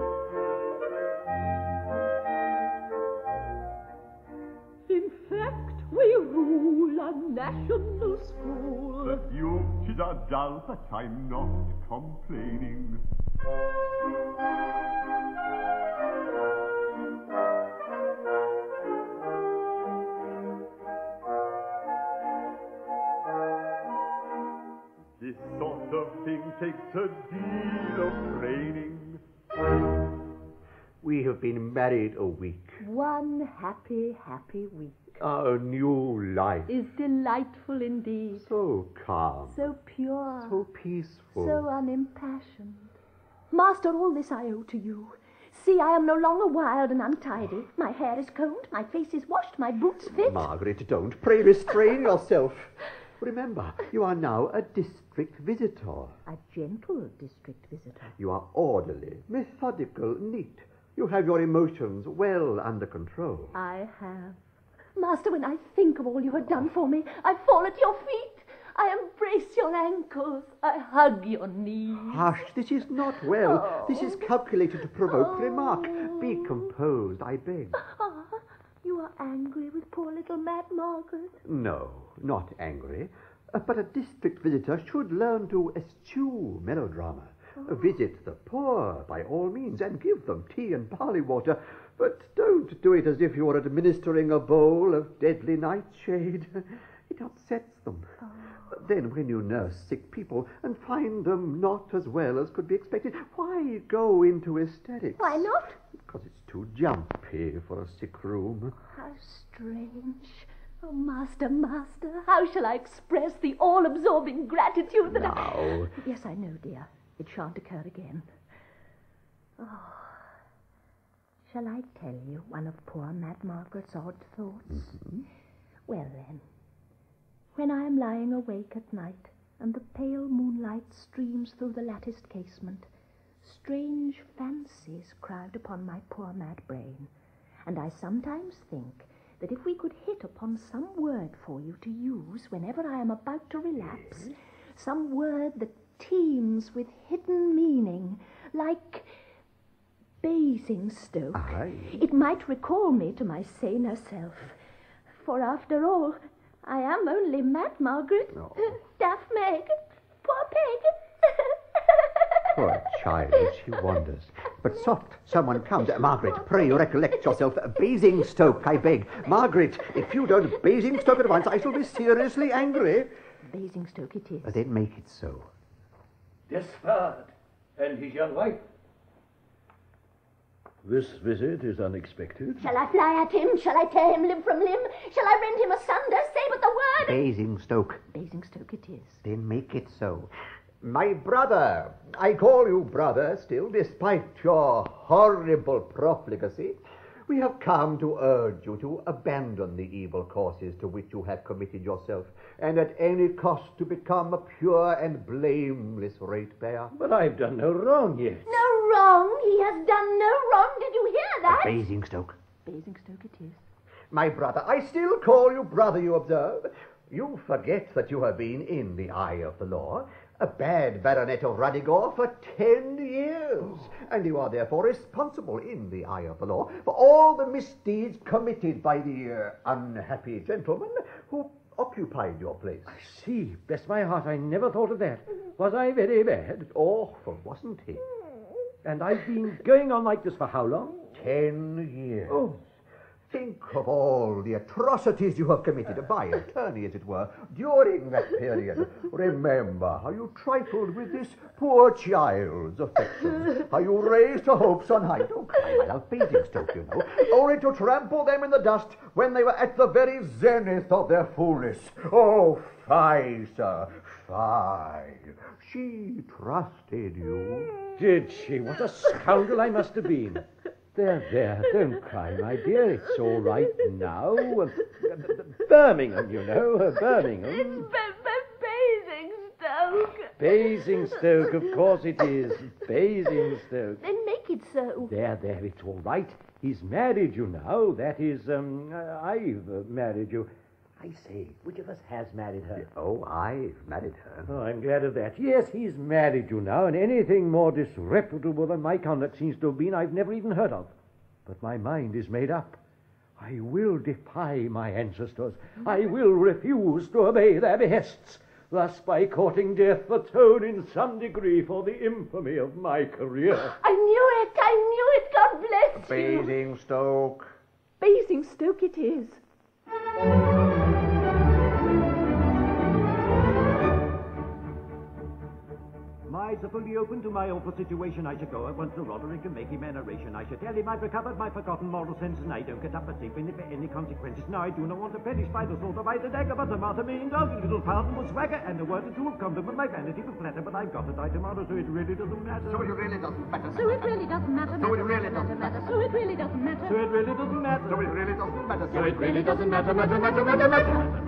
[SPEAKER 5] In fact, we rule a national school.
[SPEAKER 8] The duties are dull, but I'm not complaining. This sort of thing takes a deal of training.
[SPEAKER 15] We have been married a week.
[SPEAKER 5] One happy, happy week.
[SPEAKER 15] Our new life.
[SPEAKER 5] Is delightful indeed.
[SPEAKER 15] So calm.
[SPEAKER 5] So pure.
[SPEAKER 15] So peaceful.
[SPEAKER 5] So unimpassioned. Master, all this I owe to you. See, I am no longer wild and untidy. My hair is combed, my face is washed, my boots fit.
[SPEAKER 15] Margaret, don't. Pray restrain yourself. Remember, you are now a district visitor.
[SPEAKER 5] A gentle district visitor.
[SPEAKER 15] You are orderly, methodical, neat. You have your emotions well under control.
[SPEAKER 5] I have. Master, when I think of all you have done for me, I fall at your feet. I embrace your ankles. I hug your knees.
[SPEAKER 15] Hush, this is not well. This is calculated to provoke remark. Be composed, I beg.
[SPEAKER 5] You are angry with poor little Mad Margaret?
[SPEAKER 15] No, not angry. But a district visitor should learn to eschew melodrama. Visit the poor, by all means, and give them tea and barley water. But don't do it as if you were administering a bowl of deadly nightshade. It upsets them. Then when you nurse sick people and find them not as well as could be expected, why go into hysterics?
[SPEAKER 5] Why not?
[SPEAKER 15] Because it's too jumpy for a sick room.
[SPEAKER 5] How strange. Oh, master, how shall I express the all-absorbing gratitude that
[SPEAKER 15] Now.
[SPEAKER 5] Yes, I know, dear. It shan't occur again. Oh. Shall I tell you one of poor Mad Margaret's odd thoughts?
[SPEAKER 15] Mm-hmm.
[SPEAKER 5] Well, then, when I am lying awake at night and the pale moonlight streams through the latticed casement, strange fancies crowd upon my poor mad brain, and I sometimes think that if we could hit upon some word for you to use whenever I am about to relapse, some word that teems with hidden meaning, like Basingstoke, it might recall me to my saner self. For after all, I am only Mad Margaret, Daft Meg, poor Peg.
[SPEAKER 15] Poor child, she wanders. But soft, someone comes. Margaret, pray recollect yourself. Basingstoke, I beg. Margaret, if you don't Basingstoke at once, I shall be seriously angry.
[SPEAKER 5] Basingstoke it is.
[SPEAKER 15] Then make it so.
[SPEAKER 7] Despard and his young wife. This visit is unexpected.
[SPEAKER 11] Shall I fly at him? Shall I tear him limb from limb? Shall I rend him asunder? Say but the word.
[SPEAKER 15] Basingstoke.
[SPEAKER 5] Basingstoke it is.
[SPEAKER 15] Then make it so. My brother, I call you brother still, despite your horrible profligacy. We have come to urge you to abandon the evil courses to which you have committed yourself, and at any cost to become a pure and blameless ratepayer.
[SPEAKER 7] But I've done no wrong yet.
[SPEAKER 11] No wrong? He has done no wrong. Did you hear that?
[SPEAKER 15] Basingstoke.
[SPEAKER 5] Basingstoke it is.
[SPEAKER 15] My brother, I still call you brother, you observe. You forget that you have been in the eye of the law, a bad Baronet of Ruddigore for 10 years, and you are therefore responsible in the eye of the law for all the misdeeds committed by the unhappy gentleman who occupied your place.
[SPEAKER 7] I see. Bless my heart, I never thought of that. Was I very bad?
[SPEAKER 15] Awful, wasn't he?
[SPEAKER 7] And I've been going on like this for how long?
[SPEAKER 15] 10 years.
[SPEAKER 7] Oh.
[SPEAKER 15] Think of all the atrocities you have committed, by attorney, as it were, during that period. Remember how you trifled with this poor child's affections, how you raised her hopes on high. Don't cry, my love, Basingstoke, you know, only to trample them in the dust when they were at the very zenith of their fullness. Oh, fie, sir, fie. She trusted you.
[SPEAKER 7] Did she? What a scoundrel I must have been. There, don't cry, my dear. It's all right now. Birmingham, you know, Birmingham.
[SPEAKER 11] It's Basingstoke.
[SPEAKER 7] Basingstoke, of course it is. Basingstoke.
[SPEAKER 11] Then make it so.
[SPEAKER 7] There, it's all right. He's married you now. That is, I've married you. I say, which of us has married her?
[SPEAKER 15] Oh, I've married her.
[SPEAKER 7] Oh, I'm glad of that. Yes, he's married you now, and anything more disreputable than my conduct seems to have been I've never even heard of. But my mind is made up. I will defy my ancestors. I will refuse to obey their behests. Thus, by courting death, atone in some degree for the infamy of my career.
[SPEAKER 11] I knew it. God bless you.
[SPEAKER 15] Basingstoke.
[SPEAKER 6] Basingstoke it is.
[SPEAKER 16] My eyes are fully open to my awful situation. I should go at once to Roderic and make him an oration. I should tell him I've recovered my forgotten moral sense, and I don't get up and sleep in it for any consequences. Now I do not want to perish by the sword or by the dagger, but to martyr me indulge a little pardon will swagger, and a word or two of compliment my vanity will flatter, but I've got to die tomorrow, so it really doesn't matter.
[SPEAKER 12] So it really doesn't matter.
[SPEAKER 11] So it really doesn't matter.
[SPEAKER 12] So it really doesn't matter.
[SPEAKER 11] So it really doesn't matter.
[SPEAKER 16] So it really doesn't matter.
[SPEAKER 12] So it really doesn't matter.
[SPEAKER 16] So it really doesn't matter.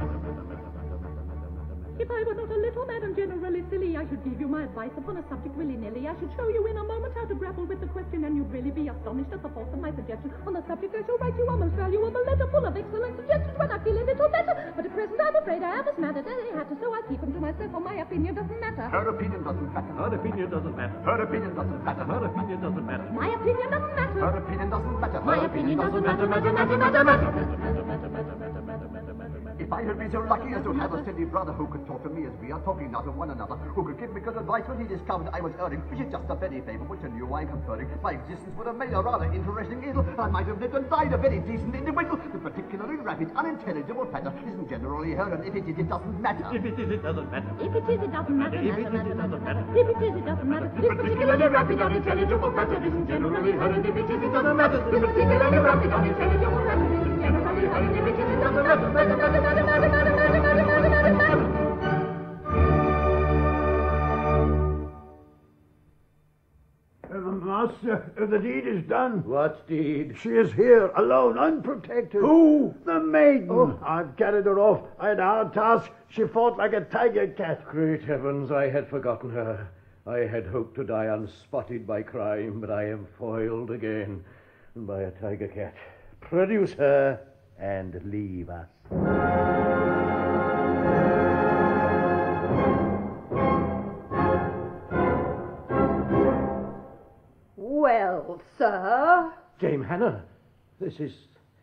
[SPEAKER 5] If I were not a little mad and generally silly, I should give you my advice upon a subject willy-nilly. I should show you in a moment how to grapple with the question, and you'd really be astonished at the force of my suggestion. On the subject, I shall write you a most valuable letter full of excellent suggestions when I feel a little better. But at present, I'm afraid I am as mad as any hatter, so I keep them to myself, for my opinion doesn't matter.
[SPEAKER 12] Her opinion doesn't matter.
[SPEAKER 16] Her opinion doesn't matter.
[SPEAKER 12] Her opinion doesn't matter.
[SPEAKER 16] Her opinion doesn't matter.
[SPEAKER 5] My opinion doesn't matter.
[SPEAKER 12] Her opinion doesn't matter.
[SPEAKER 5] My opinion doesn't matter.
[SPEAKER 12] If I had been so lucky as to have a steady brother who could talk to me as we are talking now to one another, who could give me good advice when he discovered I was erring, which is just a very favourable to you I'm conferring, my existence would have made a rather interesting idyll. I might have lived and died a very decent individual. The particularly rapid, unintelligible patter isn't generally heard, and if it is, it doesn't matter.
[SPEAKER 16] If it is, it doesn't matter.
[SPEAKER 5] If it is, it doesn't matter.
[SPEAKER 16] If it is, it doesn't matter.
[SPEAKER 5] If it is, it doesn't matter.
[SPEAKER 16] The particularly rapid, unintelligible patter isn't generally heard, and if it is, it doesn't matter. The particularly rapid, unintelligible patter isn't generally heard, and if it is, it doesn't matter.
[SPEAKER 9] Master, the deed is done.
[SPEAKER 7] What deed?
[SPEAKER 9] She is here, alone, unprotected.
[SPEAKER 7] Who?
[SPEAKER 9] The maiden.
[SPEAKER 7] Oh.
[SPEAKER 9] I've carried her off. I had a hard task. She fought like a tiger cat.
[SPEAKER 7] Great heavens, I had forgotten her. I had hoped to die unspotted by crime, but I am foiled again by a tiger cat. Produce her and leave us.
[SPEAKER 2] Well, sir.
[SPEAKER 7] Dame Hannah, this is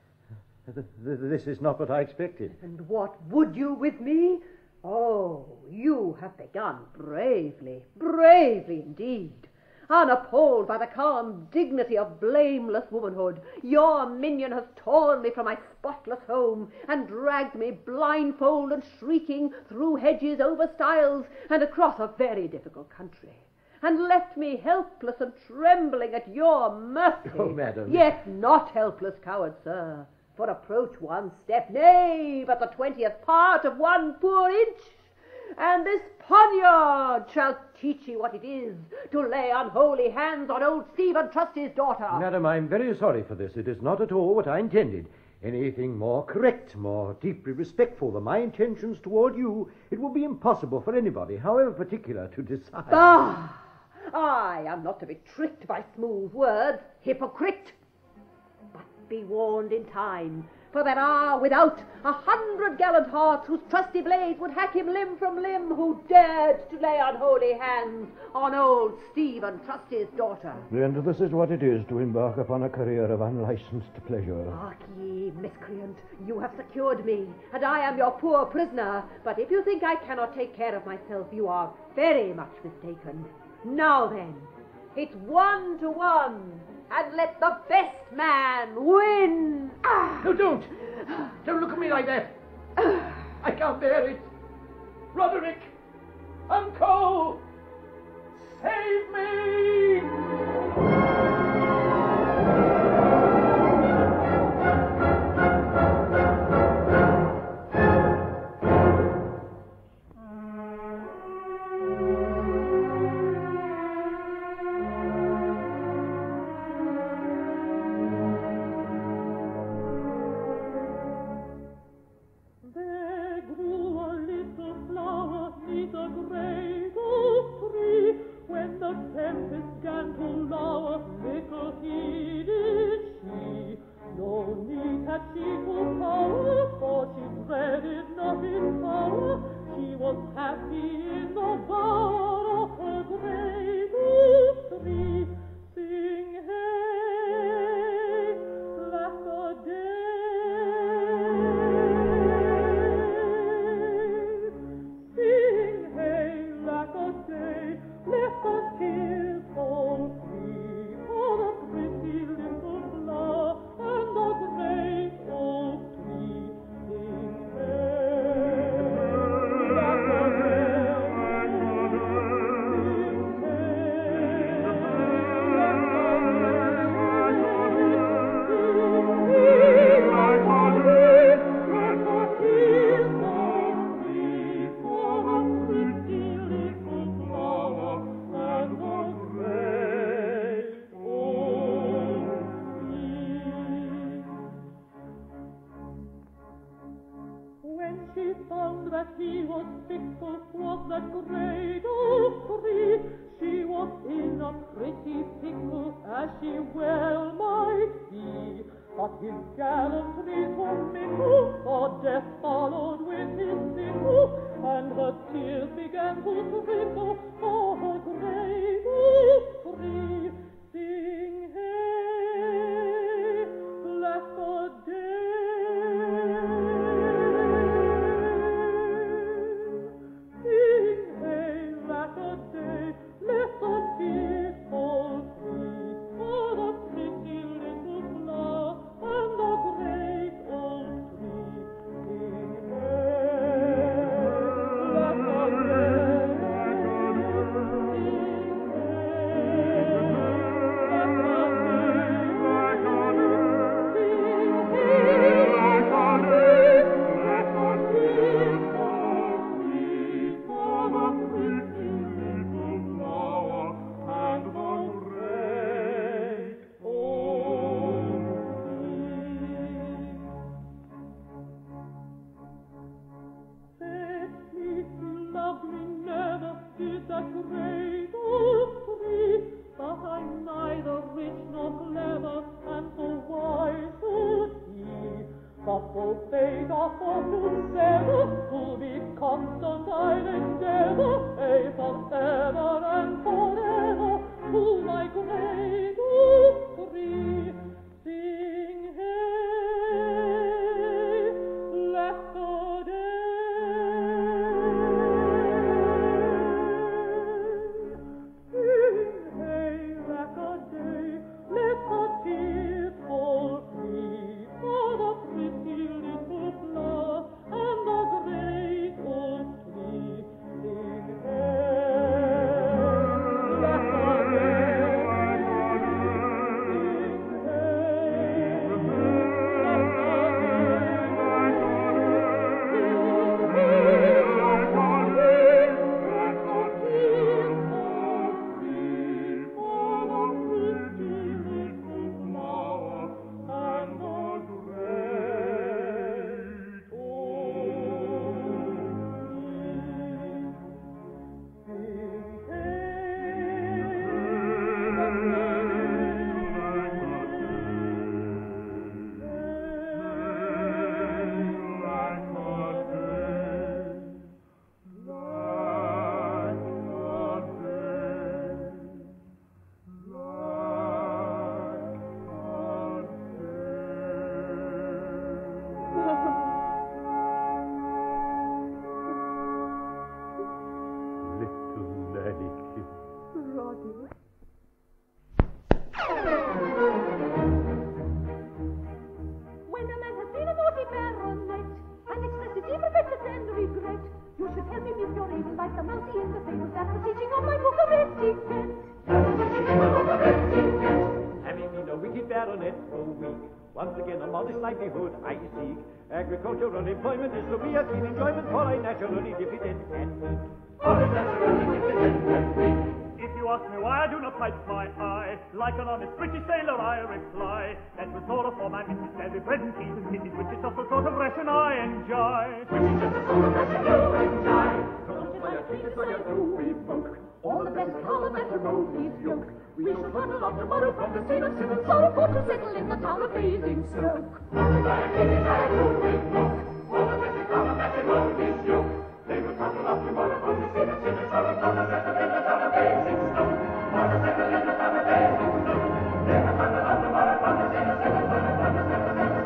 [SPEAKER 7] not what I expected.
[SPEAKER 2] And what would you with me? Oh, you have begun bravely, bravely indeed. Unappalled by the calm dignity of blameless womanhood, your minion has torn me from my spotless home and dragged me blindfold and shrieking through hedges, over stiles, and across a very difficult country, and left me helpless and trembling at your mercy.
[SPEAKER 7] Oh, madam.
[SPEAKER 2] Yet not helpless, coward sir, for approach one step, nay, but the 20th part of one poor inch, and this poniard shall teach you what it is to lay unholy hands on old Stephen Trusty's daughter.
[SPEAKER 7] Madam, I'm very sorry for this. It is not at all what I intended. Anything more correct, more deeply respectful than my intentions toward you, it will be impossible for anybody, however particular, to decide.
[SPEAKER 2] Bah! I am not to be tricked by smooth words, hypocrite. But be warned in time, for there are without 100 gallant hearts whose trusty blades would hack him limb from limb who dared to lay unholy hands on old Stephen Trusty's daughter.
[SPEAKER 7] And this is what it is to embark upon a career of unlicensed pleasure.
[SPEAKER 2] Hark ye, miscreant, you have secured me, and I am your poor prisoner, but if you think I cannot take care of myself, you are very much mistaken. Now then, it's 1 to 1. and let the best man win.
[SPEAKER 10] No, don't! Don't look at me like that! I can't bear it! Roderick! Uncle! Save me!
[SPEAKER 12] should tell me if you're even like the mousey in the fable that was teaching on my book of etiquette.
[SPEAKER 16] Having been a wicked baronet for a week, once again a modest livelihood I seek. Agricultural employment is to be a keen enjoyment, for I naturally diffident can eat.
[SPEAKER 8] If you ask me why I do not wipe my eye, like an honest British sailor I reply, that was more for my Mrs. Selby present season kisses, which is just the sort of ration I enjoy. Which is just the sort of ration you enjoy. Roasted by a treated by a gooey folk, all the best cow and matrimony's yoke. We shall travel on tomorrow from the scene of sin and sorrow, for to settle in the town of Basingstoke. Roasted by a treated by a gooey folk, all the best cow and matrimony's yoke. They will travel up tomorrow from the scene of sin and sorrow, for to settle in the town of Basingstoke. For to settle in the town of Basingstoke. They will travel up tomorrow from the scene of sin and sorrow, for to settle in the town of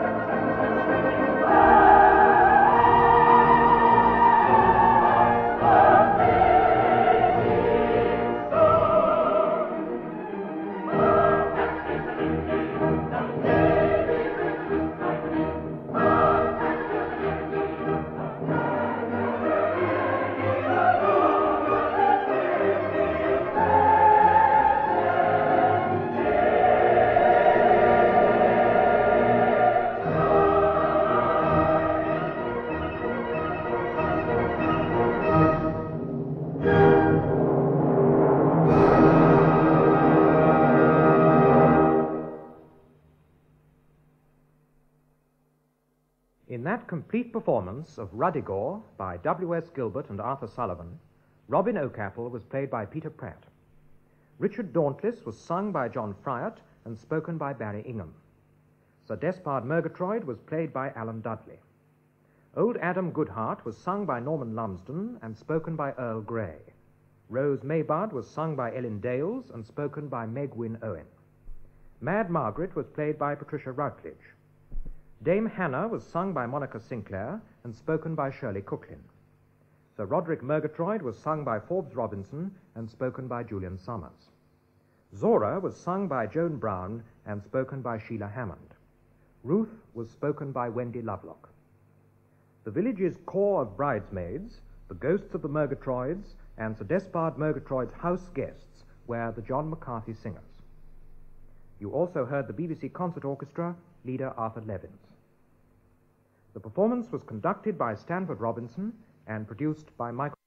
[SPEAKER 1] In that complete performance of Ruddigore by W.S. Gilbert and Arthur Sullivan, Robin O'Capple was played by Peter Pratt. Richard Dauntless was sung by John Fryatt and spoken by Barry Ingham. Sir Despard Murgatroyd was played by Alan Dudley. Old Adam Goodhart was sung by Norman Lumsden and spoken by Earl Grey. Rose Maybud was sung by Ellen Dales and spoken by Meg Wynne Owen. Mad Margaret was played by Patricia Routledge. Dame Hannah was sung by Monica Sinclair and spoken by Shirley Cooklin. Sir Roderic Murgatroyd was sung by Forbes Robinson and spoken by Julian Summers. Zora was sung by Joan Brown and spoken by Sheila Hammond. Ruth was spoken by Wendy Lovelock. The village's corps of bridesmaids, the ghosts of the Murgatroyds, and Sir Despard Murgatroyd's house guests were the John McCarthy Singers. You also heard the BBC Concert Orchestra, leader Arthur Levins. The performance was conducted by Stanford Robinson and produced by Michael